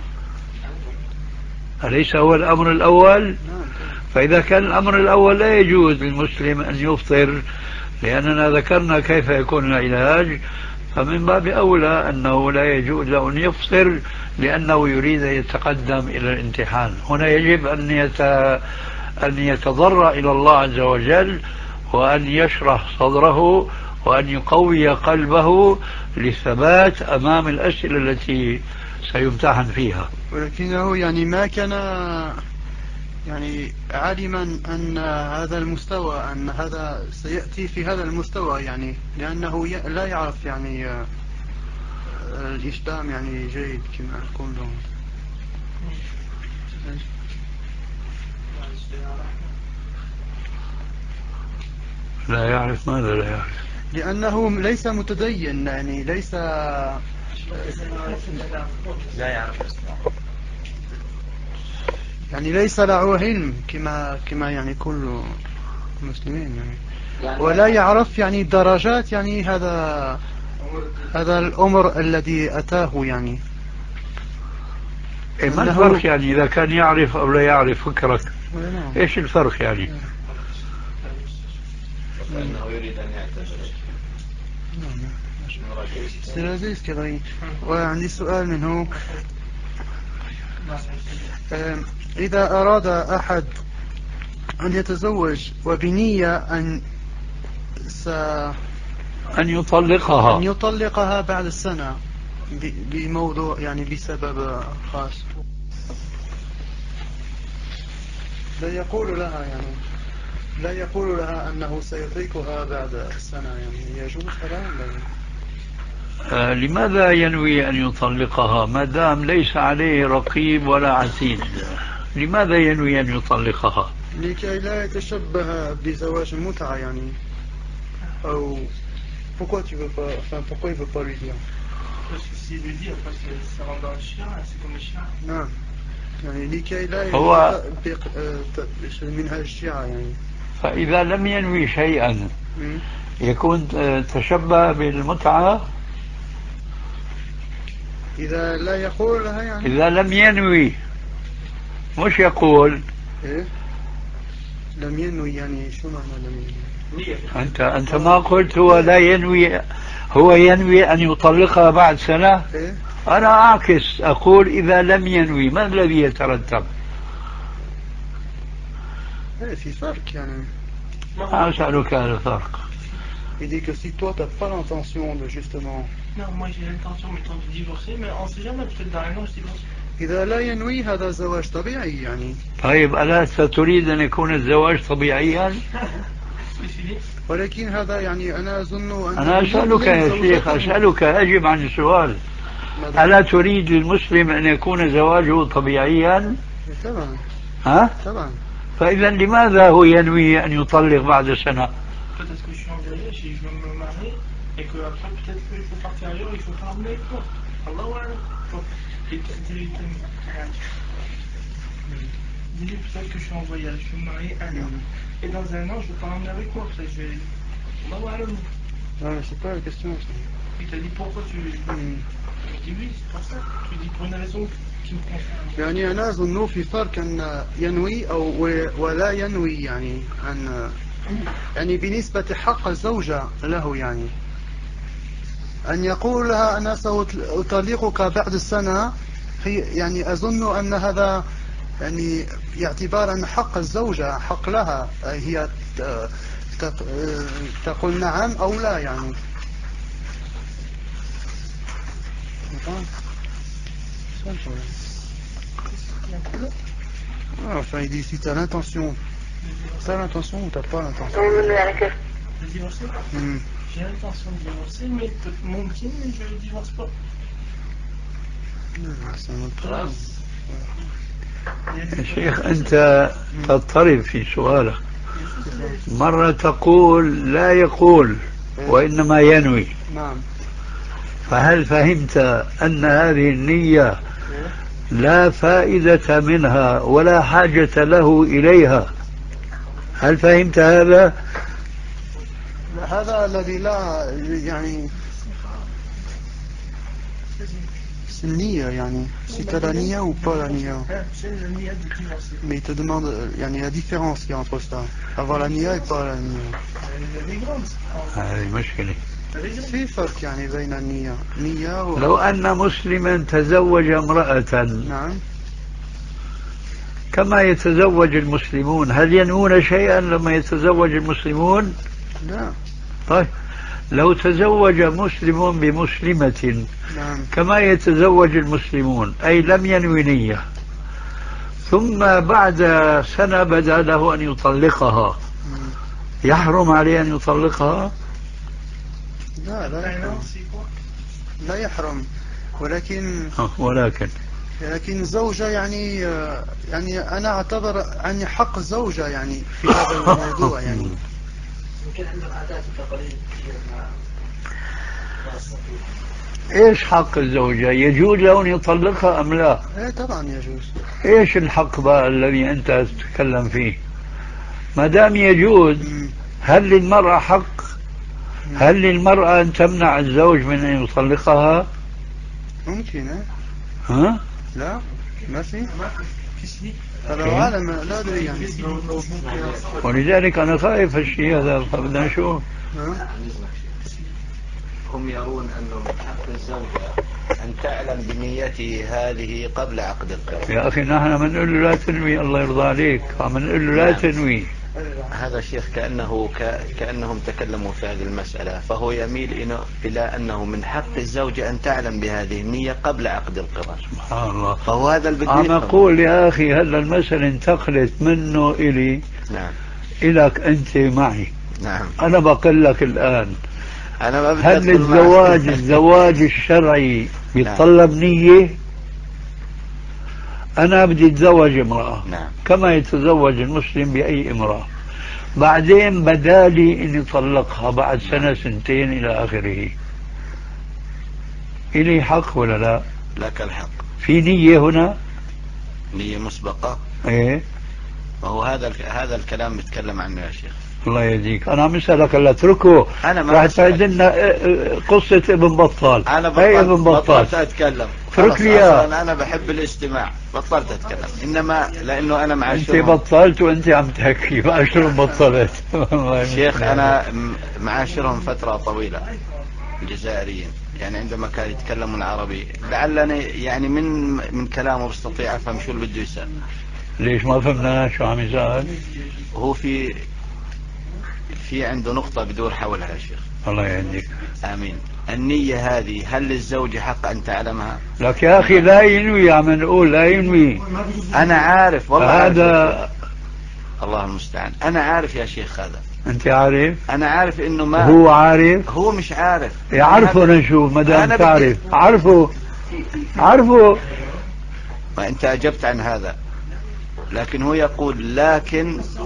أليس هو الأمر الأول؟ فإذا كان الأمر الأول لا يجوز للمسلم أن يفطر لأننا ذكرنا كيف يكون العلاج، فمن باب أولى أنه لا يجوز له أن يفطر لأنه يريد أن يتقدم إلى الامتحان. هنا يجب أن يت... أن يتضرع إلى الله عز وجل وأن يشرح صدره وأن يقوي قلبه للثبات أمام الأسئلة التي سيمتحن فيها. ولكنه يعني ما كان يعني عالما أن هذا المستوى أن هذا سيأتي في هذا المستوى يعني، لأنه لا يعرف يعني الإسلام يعني جيد كما أقول له. لا يعرف ماذا لا يعرف؟ لأنه ليس متدين يعني، ليس لا يعرف يعني ليس له علم كما كما يعني كل المسلمين يعني، ولا يعرف يعني درجات يعني هذا هذا الأمر الذي أتاه يعني. إيه ما الفرق يعني إذا كان يعرف أو لا يعرف؟ فكرك إيش الفرق يعني؟ فإنه يريد أن يعتذر. وعندي سؤال منه، إذا أراد أحد أن يتزوج وبنية أن س... أن يطلقها أن يطلقها بعد السنة ب... بموضوع يعني بسبب خاص، لا يقول لها يعني لا يقول لها أنه سيطلقها بعد السنة يعني، يجوز هذا؟ آه لماذا ينوي أن يطلقها ما دام ليس عليه رقيب ولا عتيد؟ لماذا ينوي أن يطلقها؟ لكي لا يتشبه بزواج المتعة يعني، أو pourquoi tu veux pas, enfin pourquoi il veut pas lui dire? Parce que s'il lui dit après ça rentre dans le chien, c'est comme le chien. نعم يعني لكي لا يطبق منهج الشيعة يعني. فإذا لم ينوي شيئا يكون تشبه بالمتعة؟ إذا لا يقول لها يعني، إذا لم ينوي مش يقول إيه؟ لم ينوي يعني شو معنى لم ينوي؟ أنت أنت ما قلت هو لا ينوي، هو ينوي أن يطلقها بعد سنة؟ إيه؟ أنا أعكس أقول إذا لم ينوي ما الذي يترتب؟ إيه في فرق يعني. ما أسألك هذا الفرق. Il dit que si toi t'as pas l'intention de justement. Non, moi j'ai l'intention mettons de divorcer, mais on sait jamais, peut-être dans un an je divorce. إذا لا ينوي هذا زواج طبيعي يعني. طيب ألا ستريد أن يكون الزواج طبيعيا؟ ولكن هذا يعني أنا أظن أن أنا أسألك يا شيخ أسألك أجب عن السؤال. ألا تريد للمسلم أن يكون زواجه طبيعيا؟ طبعا. ها؟ طبعا. فإذا لماذا هو ينوي أن يطلق بعد سنة؟ Peut-être que je suis engagé, si je veux me marier, et que après peut-être qu'il faut partir ailleurs, il faut pas ramener quoi. Allah dis-lui peut-être que je suis en voyage, je suis marié un an. Et dans un an, je vais pas emmener avec moi, peut-être je vais... Bah voilà. Non, c'est pas la question. Il t'a dit pourquoi tu... Je dis oui, c'est pour ça. Tu dis pour une raison qui me concerne. يعني أنا أظن في فرق أن ينوي أو ولا ينوي يعني أن يعني بالنسبة حق الزوجة له يعني أن يقول لها أنا سأطلقك بعد السنة هي يعني أظن أن هذا يعني يعتبر أن حق الزوجة حق لها هي تقول نعم أو لا يعني. Ah, enfin, il dit si tu as l'intention, t'as l'intention ou t'as pas l'intention. De divorcer hmm. J'ai l'intention de divorcer, mais mumkin, mais je ne divorce pas. C'est un autre problème. يا شيخ أنت تضطرب في سؤالك، مرة تقول لا يقول وإنما ينوي. نعم. فهل فهمت أن هذه النية لا فائدة منها ولا حاجة له إليها؟ هل فهمت هذا؟ هذا الذي لا يعني النية يعني si tu as la nia ou pas la nia. Mais il te demande يعني la différence qu'il y a entre ça, avoir la nia et pas la nia. هذه مشكلة. في فرق يعني بين النية نية و... لو أن مسلما تزوج امرأة نعم كما يتزوج المسلمون، هل ينوون شيئا لما يتزوج المسلمون؟ لا. طيب لو تزوج مسلم بمسلمة نعم. كما يتزوج المسلمون أي لم ينوي نية، ثم بعد سنة بدا له أن يطلقها، يحرم عليه أن يطلقها؟ لا لا يحرم. لا يحرم ولكن ولكن لكن زوجة يعني يعني أنا أعتبر أن حق الزوجة يعني في هذا الموضوع يعني. يمكن عندهم عادات وتقاليد ايش حق الزوجة؟ يجوز له ان يطلقها ام لا؟ ايه طبعا يجوز. ايش الحق بقى الذي انت تتكلم فيه؟ ما دام يجوز هل للمرأة حق؟ هل للمرأة ان تمنع الزوج من ان يطلقها؟ ممكن. ها؟ لا ما في. هذا عالم لا ادري يعني. ولذلك انا خايف الشيء هذا، فبدنا نشوف. هم يرون أنه من حق الزوجة أن تعلم بنيته هذه قبل عقد القرار. يا أخي نحن بنقول له لا تنوي، الله يرضى عليك، بنقول له لا تنوي. هذا الشيخ كأنه ك... كأنهم تكلموا في هذه المسألة، فهو يميل إلى أنه من حق الزوجة أن تعلم بهذه النية قبل عقد القرار. سبحان الله. فهو هذا البديل. أنا أقول يا أخي هلا المسألة انتقلت منه إلي. نعم. إلك أنت معي. نعم. أنا بقول لك الآن أنا ما بدي هل الزواج الزواج الشرعي بيتطلب نية؟ أنا بدي أتزوج امرأة نعم. كما يتزوج المسلم بأي امرأة، بعدين بدالي إني طلقها بعد سنة سنتين إلى آخره، إلي حق ولا لا؟ لك الحق. في نية هنا؟ نية مسبقة؟ إيه. وهو هذا هذا الكلام بتكلم عنه يا شيخ. الله يهديك. أنا عم اسألك هلا اتركه، راح تعيد لنا قصة ابن بطال. أنا بطلت, بطلت أتكلم. اترك لي أنا بحب الاستماع، بطلت أتكلم، إنما لأنه أنا معاشرهم. أنت بطلت وأنت عم تحكي، معاشرهم بطلت. شيخ أنا معاشرهم فترة طويلة الجزائريين، يعني عندما كانوا يتكلمون عربي لعلني يعني من من كلامه بستطيع أفهم شو اللي بده يسأل. ليش ما فهمنا شو عم يسأل؟ هو في في عنده نقطة بدور حولها يا شيخ. الله يهديك. آمين. النية هذه هل للزوج حق أن تعلمها؟ لك يا أخي لا ينوي، عم نقول لا ينوي. أنا عارف والله. هذا الله المستعان. أنا عارف يا شيخ هذا. أنت عارف؟ أنا عارف إنه ما هو عارف. هو مش عارف. يعرفه نشوف ما دام تعرف. عرفه عرفه. ما أنت أجبت عن هذا، لكن هو يقول لكن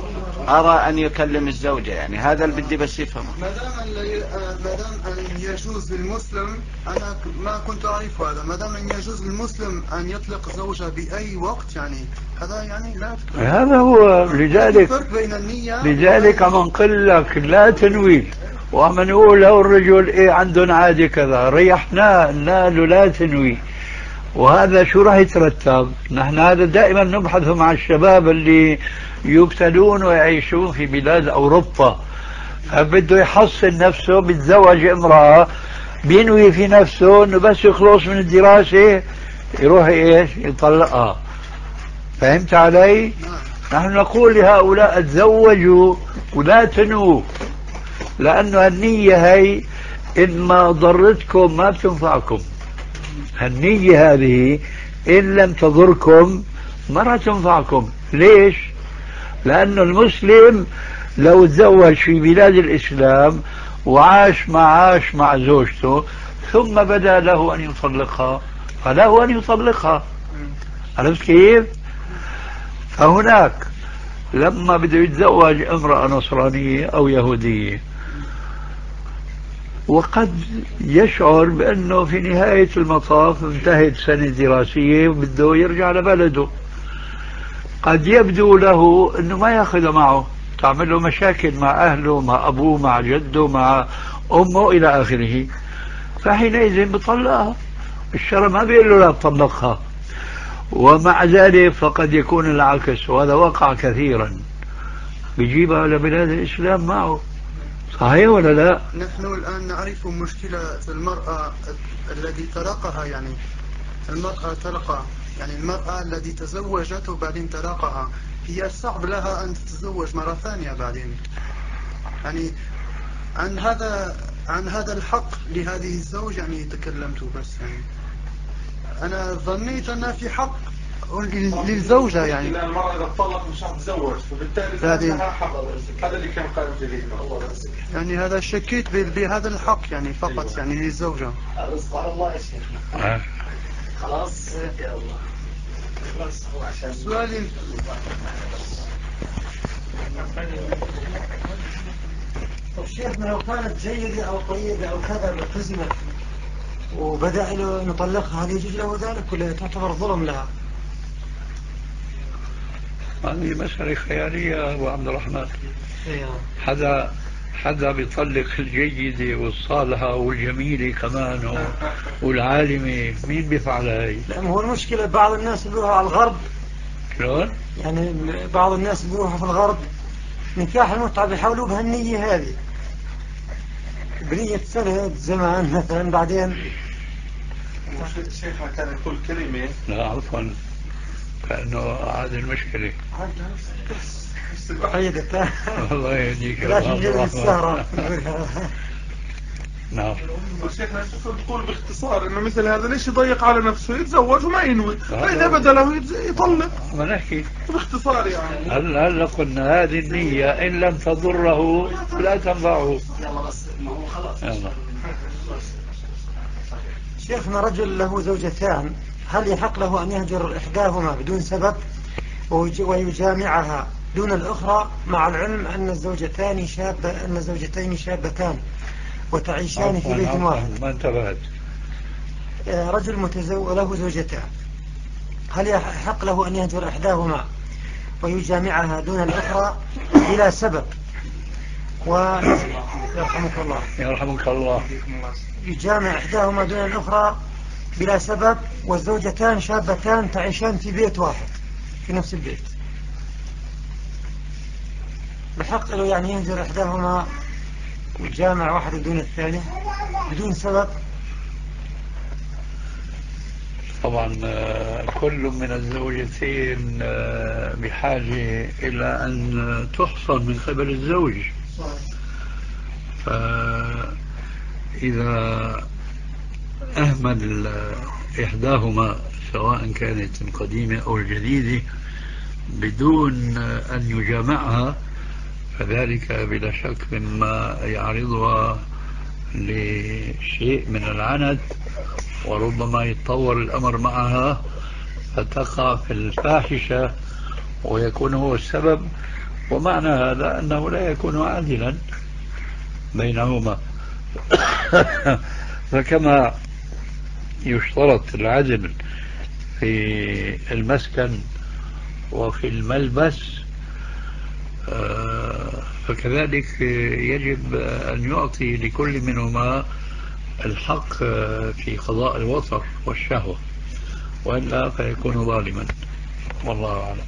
أرى أن يكلم الزوجة، يعني هذا اللي بدي بس يفهمه. ما دام ما دام أن يجوز للمسلم، أنا ما كنت أعرف هذا، ما دام أن يجوز للمسلم أن يطلق زوجة بأي وقت، يعني هذا يعني لا هذا هو. لذلك فرق بين النية لذلك عم نقول لك لا تنوي، وعم نقول له الرجل ايه عندهم عادة كذا، ريحناه قلنا له لا تنوي. وهذا شو راح يترتب؟ نحن هذا دائما نبحث مع الشباب اللي يبتلون ويعيشون في بلاد أوروبا، فبده يحصن نفسه، بيتزوج امرأة بينوي في نفسه انه بس يخلص من الدراسة يروح ايش يطلقها. فهمت علي؟ نحن نقول لهؤلاء تزوجوا ولا تنووا، لأنه النية هي إن ما ضرتكم ما بتنفعكم. النية هذه إن لم تضركم ما راح تنفعكم. ليش؟ لأنه المسلم لو تزوج في بلاد الإسلام وعاش مع عاش مع زوجته ثم بدا له أن يطلقها فله أن يطلقها. عرفت كيف؟ فهناك لما بده يتزوج امرأة نصرانية أو يهودية وقد يشعر بأنه في نهاية المطاف انتهت سنة دراسية وبده يرجع لبلده، قد يبدو له أنه ما يأخذ معه، تعمل له مشاكل مع أهله، مع أبوه، مع جده، مع أمه إلى آخره، فحينئذ بطلقها. الشرع ما بيقول له لا تطلقها. ومع ذلك فقد يكون العكس، وهذا وقع كثيرا، بيجيبها لبلاد الإسلام معه. صحيح ولا لا؟ نحن الآن نعرف مشكلة المرأة الذي طلقها، يعني المرأة طلقها، يعني المرأة التي تزوجت وبعدين طلقها، هي صعب لها أن تتزوج مرة ثانية بعدين. يعني عن هذا عن هذا الحق لهذه الزوج يعني تكلمت، بس يعني أنا ظنيت أن في حق للزوجة، يعني لأن المرأة إذا طلق مش هتتزوج، فبالتالي لها حق. هذا اللي كان قائم في ذهني. يعني هذا شكيت بهذا الحق يعني فقط، يعني للزوجة. الرزق على الله يا شيخ. خلاص يا الله. خلاص هو عشان سؤالي طب شيخنا لو كانت جيدة أو طيبة أو كذا التزمت وبدأ له نطلقها، هل يجوز له ذلك ولا تعتبر ظلم لها؟ هذه مسألة خيالية أبو عبد الرحمن. حدا حدا بيطلق الجيدة والصالحة والجميلة كمان والعالمة، مين بيفعل هاي؟ لا، ما هو المشكلة بعض الناس بيروحوا على الغرب. شلون؟ يعني بعض الناس بيروحوا في الغرب نكاح المتعة بيحاولوا بهالنية هذه بنية سنة زمان مثلا، بعدين شيخنا كان يقول كلمة. لا عفوا، كأنه هذه المشكلة. عيدة الله يهديك يا لكن جلد السهرة. نعم. شيخنا تقول باختصار انه مثل هذا ليش يضيق على نفسه، يتزوج وما ينوي، فاذا بدا له يطلق. ما نحكي باختصار يعني. هلا هلا قلنا هذه النية إن لم تضره لا تنفعه. يلا بس ما هو خلاص. يلا. شيخنا رجل له زوجتان، هل يحق له أن يهجر إحداهما بدون سبب ويجامعها دون الأخرى، مع العلم أن الزوجتان شابة أن الزوجتين شابتان وتعيشان في بيت واحد؟ ما انتبهت. رجل متزوج له زوجتان، هل يحق له أن يهجر إحداهما ويجامعها دون الأخرى بلا سبب و يرحمك الله يرحمك الله يجامع إحداهما دون الأخرى بلا سبب، والزوجتان شابتان تعيشان في بيت واحد في نفس البيت، بحق له يعني يهجر إحداهما ويجامع واحدة دون الثانية بدون سبب؟ طبعا كل من الزوجتين بحاجة إلى أن تحصن من قبل الزوج، فإذا أهمل إحداهما سواء كانت القديمة أو الجديدة بدون أن يجامعها فذلك بلا شك مما يعرضها لشيء من العنت، وربما يتطور الأمر معها فتقع في الفاحشة ويكون هو السبب، ومعنى هذا أنه لا يكون عادلا بينهما. فكما يشترط العدل في المسكن وفي الملبس فكذلك يجب أن يعطي لكل منهما الحق في قضاء الوطر والشهوة، وإلا فيكون ظالما. والله أعلم.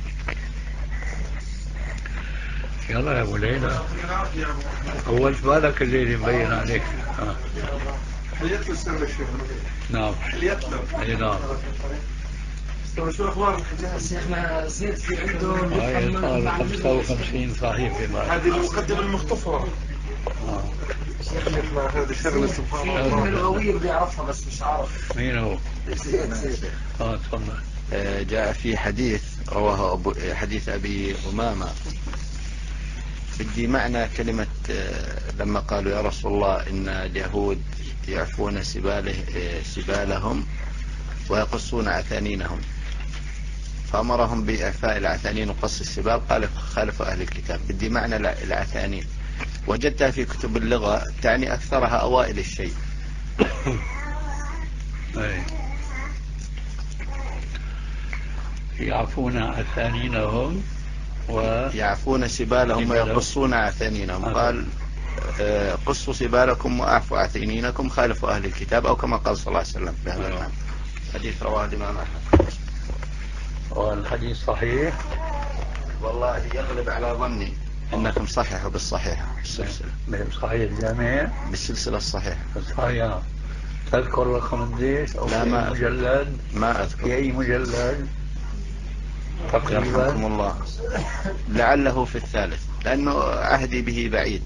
يلا يا أبو ليلى، أول بالك الليل مبين عليك. آه. حياة السر الشيخ. نعم. حياة له. أي نعم. شو أخبار الحجاج؟ شيخنا زيد في عنده هاي صار خمسة وخمسين صحيفة. هذه المقدمة المختصرة. آه. شيخنا هذه شغلة سبحان الله. في الغوير بيعرفها بس مش عارف. مين هو؟ اه تفضل. جاء في حديث رواه أبو حديث أبي أمامة بدي معنى كلمة لما قالوا يا رسول الله إن اليهود يعفون سباله سبالهم ويقصون عثانينهم، فأمرهم بإعفاء العثانين وقص السبال، قال خالفوا أهل الكتاب. بدي معنى العثانين وجدتها في كتب اللغة تعني أكثرها أوائل الشيء. يعفون عثانينهم ويعفون سبالهم ويقصون عثانينهم. قال قصوا سبالكم وأعفوا عثانينكم، خالفوا أهل الكتاب، أو كما قال صلى الله عليه وسلم بهذا المعنى. حديث رواه الإمام أحمد. والحديث صحيح؟ والله يغلب على ظني أنكم صححوا بالصحيحة بالسلسلة. بالصحيح الجامع؟ بالسلسلة الصحيحة. الصحيحة. تذكر رقم قديش أو لا ما مجلد؟ ما أذكر. في أي مجلد؟ يرحمكم الله. لعله في الثالث لأنه عهدي به بعيد.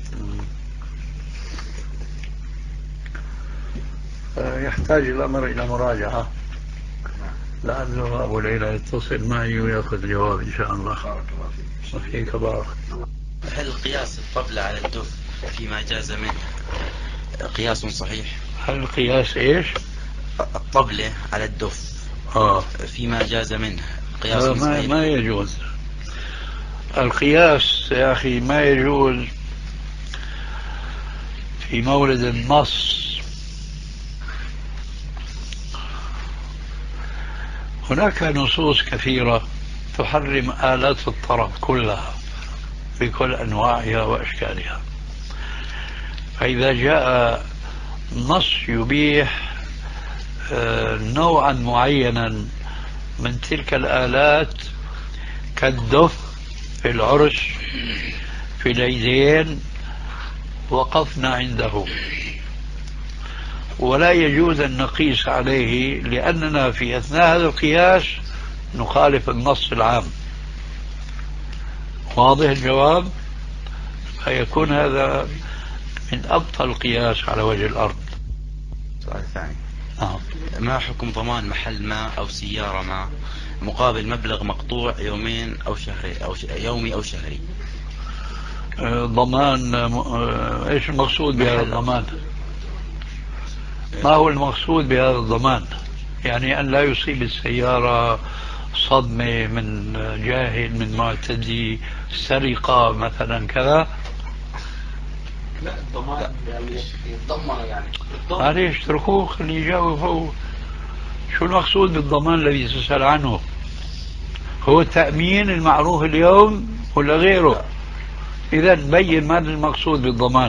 يحتاج الأمر إلى مراجعة، لعله أبو ليلى يتصل معي ويأخذ جواب إن شاء الله. وفيك بارك. هل قياس الطبلة على الدف فيما جاز منه قياس صحيح؟ هل قياس إيش؟ الطبلة على الدف آه. فيما جاز منه قياس ما صحيح؟ ما يجوز القياس يا أخي، ما يجوز في مورد النص. هناك نصوص كثيرة تحرم آلات الطرب كلها بكل أنواعها وأشكالها، فإذا جاء نص يبيح نوعا معينا من تلك الآلات كالدف في العرس في العيدين وقفنا عنده، ولا يجوز أن نقيس عليه، لأننا في أثناء هذا القياس نخالف النص العام. واضح الجواب؟ فيكون هذا من أبطل القياس على وجه الأرض. سؤال ثاني. آه. ما حكم ضمان محل ما أو سيارة ما مقابل مبلغ مقطوع يومين أو شهري أو ش... يومي أو شهري؟ آه ضمان. آه إيش المقصود بهذا الضمان؟ ما هو المقصود بهذا الضمان؟ يعني أن لا يصيب السيارة صدمة من جاهل، من معتدي، سرقة مثلا كذا؟ لا الضمان يعني يتضمن يعني معليش اتركوه خليه يجاوب هو. شو المقصود بالضمان الذي تسأل عنه؟ هو التأمين المعروف اليوم ولا غيره؟ إذا بين ماذا المقصود بالضمان.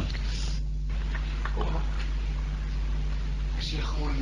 الشيخ هو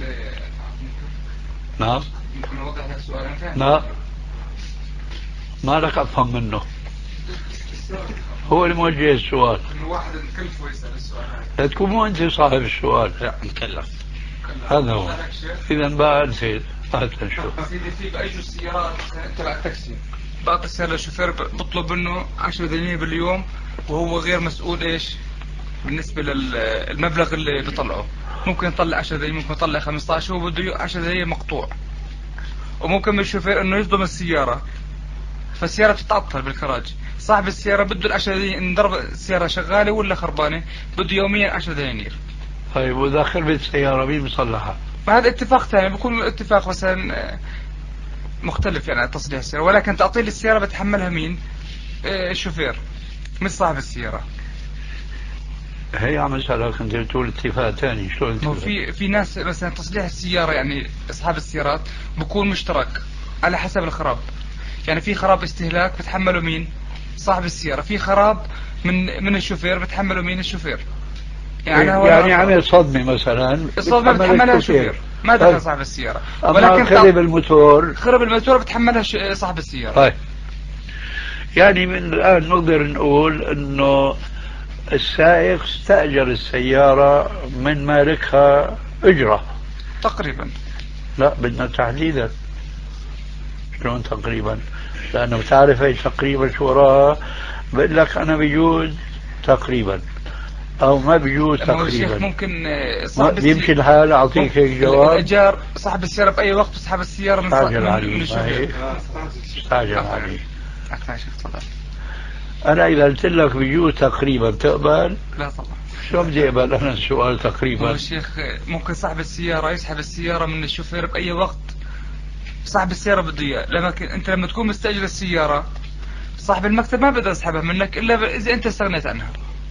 نعم. ممكن أوضح لك سؤال ثاني؟ لا ما لك أفهم منه، هو اللي موجه السؤال. واحد مكلف ويسأل السؤال هذا. لا تكون مو أنت صاحب السؤال. لا مكلف. هذا هو. إذا بقى نسيت. هات نشوف. سيدي في بأي السيارات تبع التاكسي بعطي السيارة للشوفير بطلب منه عشرة دنانير باليوم وهو غير مسؤول إيش بالنسبة للمبلغ اللي بيطلعه. ممكن يطلع عشرة دنانير، ممكن يطلع خمسة عشر، هو بده عشرة دنانير مقطوع. وممكن من الشوفير إنه يصدم السيارة فالسيارة تتعطل بالكراج. صاحب السيارة بده العشرة دنانير إن ضرب السيارة شغالة ولا خربانة بده يوميا عشرة دنانير. طيب وإذا خربت السيارة مين بيصلحها؟ ما هذا اتفاق ثاني، بيكون اتفاق مثلا مختلف يعني تصليح السيارة، ولكن تعطيل السيارة بتحملها مين؟ الشوفير. مش صاحب السيارة. هي عم اسالك انت بتقول اتفاق ثاني، شلون مو في في ناس مثلا تصليح السيارة يعني اصحاب السيارات بكون مشترك على حسب الخراب، يعني في خراب استهلاك بتحمله مين؟ صاحب السيارة. في خراب من من الشوفير بتحمله مين؟ الشوفير. يعني يعني عمل صدمة مثلا الصدمة بتحملها الشوفير، ما دخل صاحب السيارة. ولكن خرب الموتور خرب الموتور بتحملها صاحب السيارة. طيب يعني من الآن نقدر نقول انه السائق استأجر السيارة من مالكها اجرة تقريبا. لا بدنا تحديدا. شلون تقريبا؟ لانه بتعرف ايش تقريبا شو وراها؟ بقول لك انا بيجوز تقريبا او ما بيجوز تقريبا. ممكن صاحب يمشي الحال اعطيك هيك جواب. الايجار صاحب السيارة باي وقت وصاحب السيارة من استعجل علي استعجل علي. تفضل. انا اذا قلت لك بيجوز تقريبا تقبل؟ لا طبعا. شو بدي اقبل انا السؤال تقريبا؟ يا شيخ ممكن صاحب السيارة يسحب السيارة من الشوفير باي وقت صاحب السيارة بده اياه. لما انت لما تكون مستأجر السيارة صاحب المكتب ما بده يسحبها منك الا اذا انت استغنيت عنها.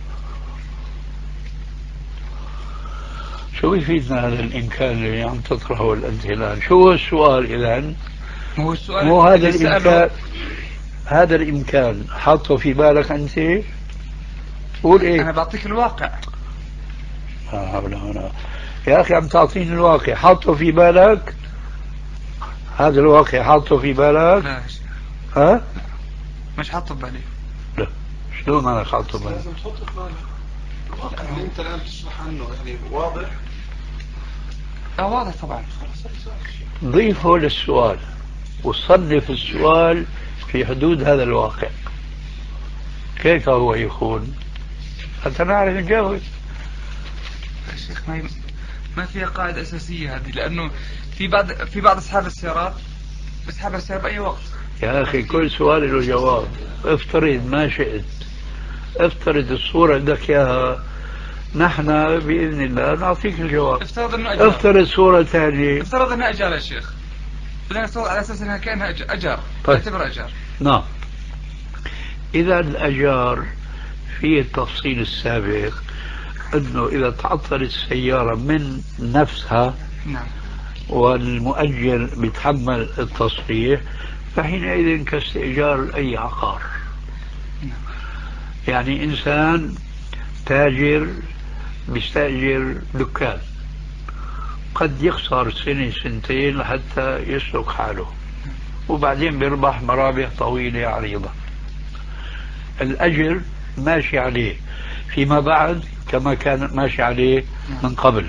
شو يفيدنا هذا الامكان اللي عم تطرحه انت الان؟ شو هو السؤال اذا؟ هو السؤال مو هذا الامكان، هذا الامكان حاطه في بالك انت؟ قول ايه؟ انا بعطيك الواقع. لا حول ولا يا اخي عم تعطيني الواقع، حاطه في بالك؟ هذا الواقع حاطه في بالك؟ لا ها؟ مش حاطه ببالي. لا شلون انا حاطه ببالي؟ لازم تحطه في بالك. الواقع اللي انت الان تشرح عنه يعني واضح؟ اه واضح طبعا. ضيفه للسؤال وصنف السؤال في حدود هذا الواقع. كيف هو يكون؟ حتى نعرف نجاوب. يا شيخ ما ما فيها قاعدة أساسية هذه، لأنه في بعض في بعض أصحاب السيارات بسحب السيارة بأي وقت. يا أخي كل سؤال له جواب. افترض ما شئت، افترض الصورة عندك إياها، نحن بإذن الله نعطيك الجواب. افترض إنه أجار. افترض صورة ثانية. افترض إنها أجار يا شيخ. بدنا نفترض على أساس إنها كأنها أجار. طيب. نعتبرها أجار. نعم. إذا الأجار في التفصيل السابق أنه إذا تعطلت السيارة من نفسها نعم والمؤجر بيتحمل التصليح فحينئذ كاستئجار أي عقار. نعم. يعني إنسان تاجر بيستأجر دكان قد يخسر سنة سنتين لحتى يسلك حاله وبعدين بيربح مرابح طويلة عريضة. الأجر ماشي عليه فيما بعد كما كان ماشي عليه من قبل.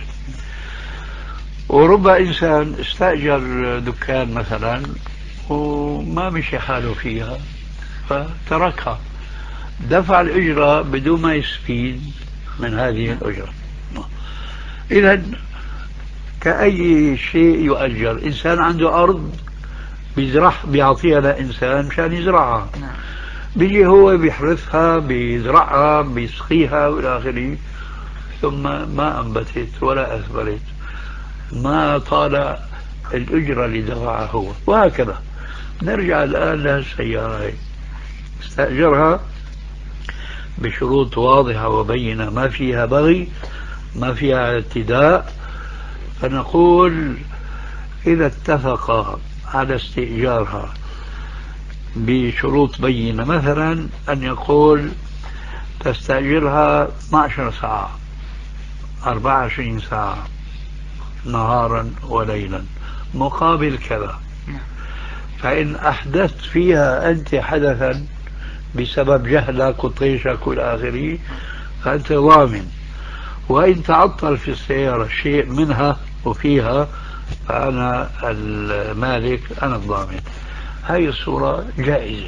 ورب إنسان استأجر دكان مثلا وما مشي حاله فيها فتركها، دفع الأجرة بدون ما يستفيد من هذه الأجرة. إذا كأي شيء يؤجر، إنسان عنده أرض بيزرع بيعطيها لإنسان مشان يزرعها، بيجي هو بيحرثها بيزرعها بيسقيها والى اخره، ثم ما انبتت ولا اثمرت، ما طال الاجره اللي دفعها هو، وهكذا. نرجع الان للسياره هي، استاجرها بشروط واضحه وبينه، ما فيها بغي ما فيها اعتداء، فنقول اذا اتفق على استئجارها بشروط بينة، مثلا أن يقول تستأجرها اثنتي عشرة ساعة أربعة وعشرين ساعة نهارا وليلا مقابل كذا، فإن أحدثت فيها أنت حدثا بسبب جهلك وطيشك والى آخره فأنت ضامن، وإن تعطل في السيارة شيء منها وفيها فأنا المالك أنا الضامن. هاي الصورة جائزة،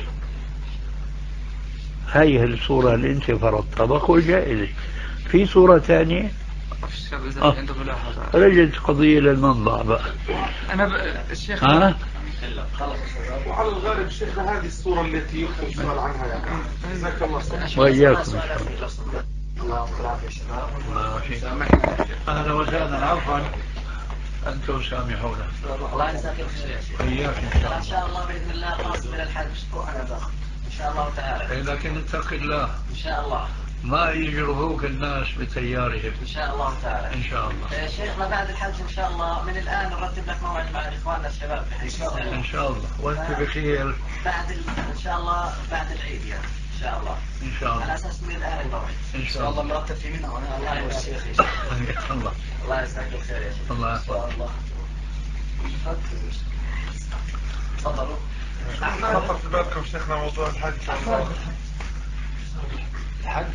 هاي الصورة اللي انت فرضتها بقول جائزة. في صورة ثانية آه. رجعت قضية للمنبع بقى. أنا ب... الشيخ ها؟ وعلى الغالب شيخنا هذه الصورة التي يكتب السؤال عنها يعني. جزاك الله خير. وإياكم الله أهلا وسهلا. عفوا أنتم سامحونا. الله يجزاك خير. إياك إن شاء الله بإذن الله خلاص من الحج أسبوع أنا باخذ إن شاء الله تعالى. لكن اتق الله إن شاء الله ما يجرفوك الناس بتيارهم. إن شاء الله تعالى. إن شاء الله. يا شيخنا بعد الحج إن شاء الله من الآن نرتب لك موعد مع إخواننا الشباب في حيث إن شاء الله وأنت بخير. بعد ال... إن شاء الله بعد العيد يعني إن شاء الله. إن شاء الله. على أساس من الآن الموعد. إن شاء الله مرتب في منها وأنا الله يا شيخ. الله الله يسعدك بالخير يا شيخ. الله الله. تفضلوا. خطر في بالكم شيخنا موضوع الحج. الحج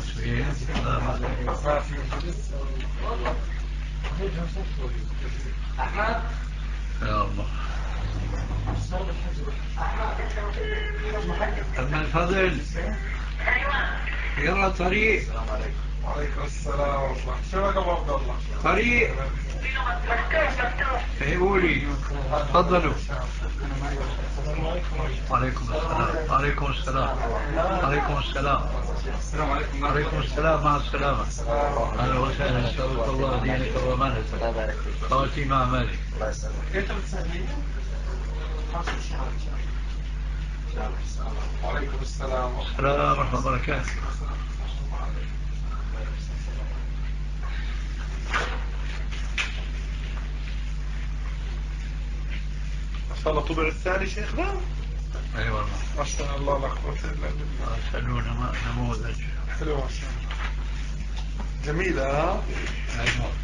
أحمد يا الله. أما الفضل يلا طريق. السلام عليكم. وعليكم السلام ورحمة الله. شو بك أبو عبد الله؟ طريق قولي تفضلوا. وعليكم السلام. وعليكم السلام. وعليكم السلام. السلام عليكم. وعليكم السلام. مع السلامة. أهلا وسهلا. نسألك الله دينك وأمانتك خواتيم أعمالك. الله يسلمك. كيف بتسألني؟ وعليكم السلام. السلام ورحمة الله وبركاته. ما شاء الله طبع الثاني شيخ. لا اي والله ما شاء الله لا قوة الا بالله. سألونا نموذج حلو ما شاء الله. جميلة ها. ايوه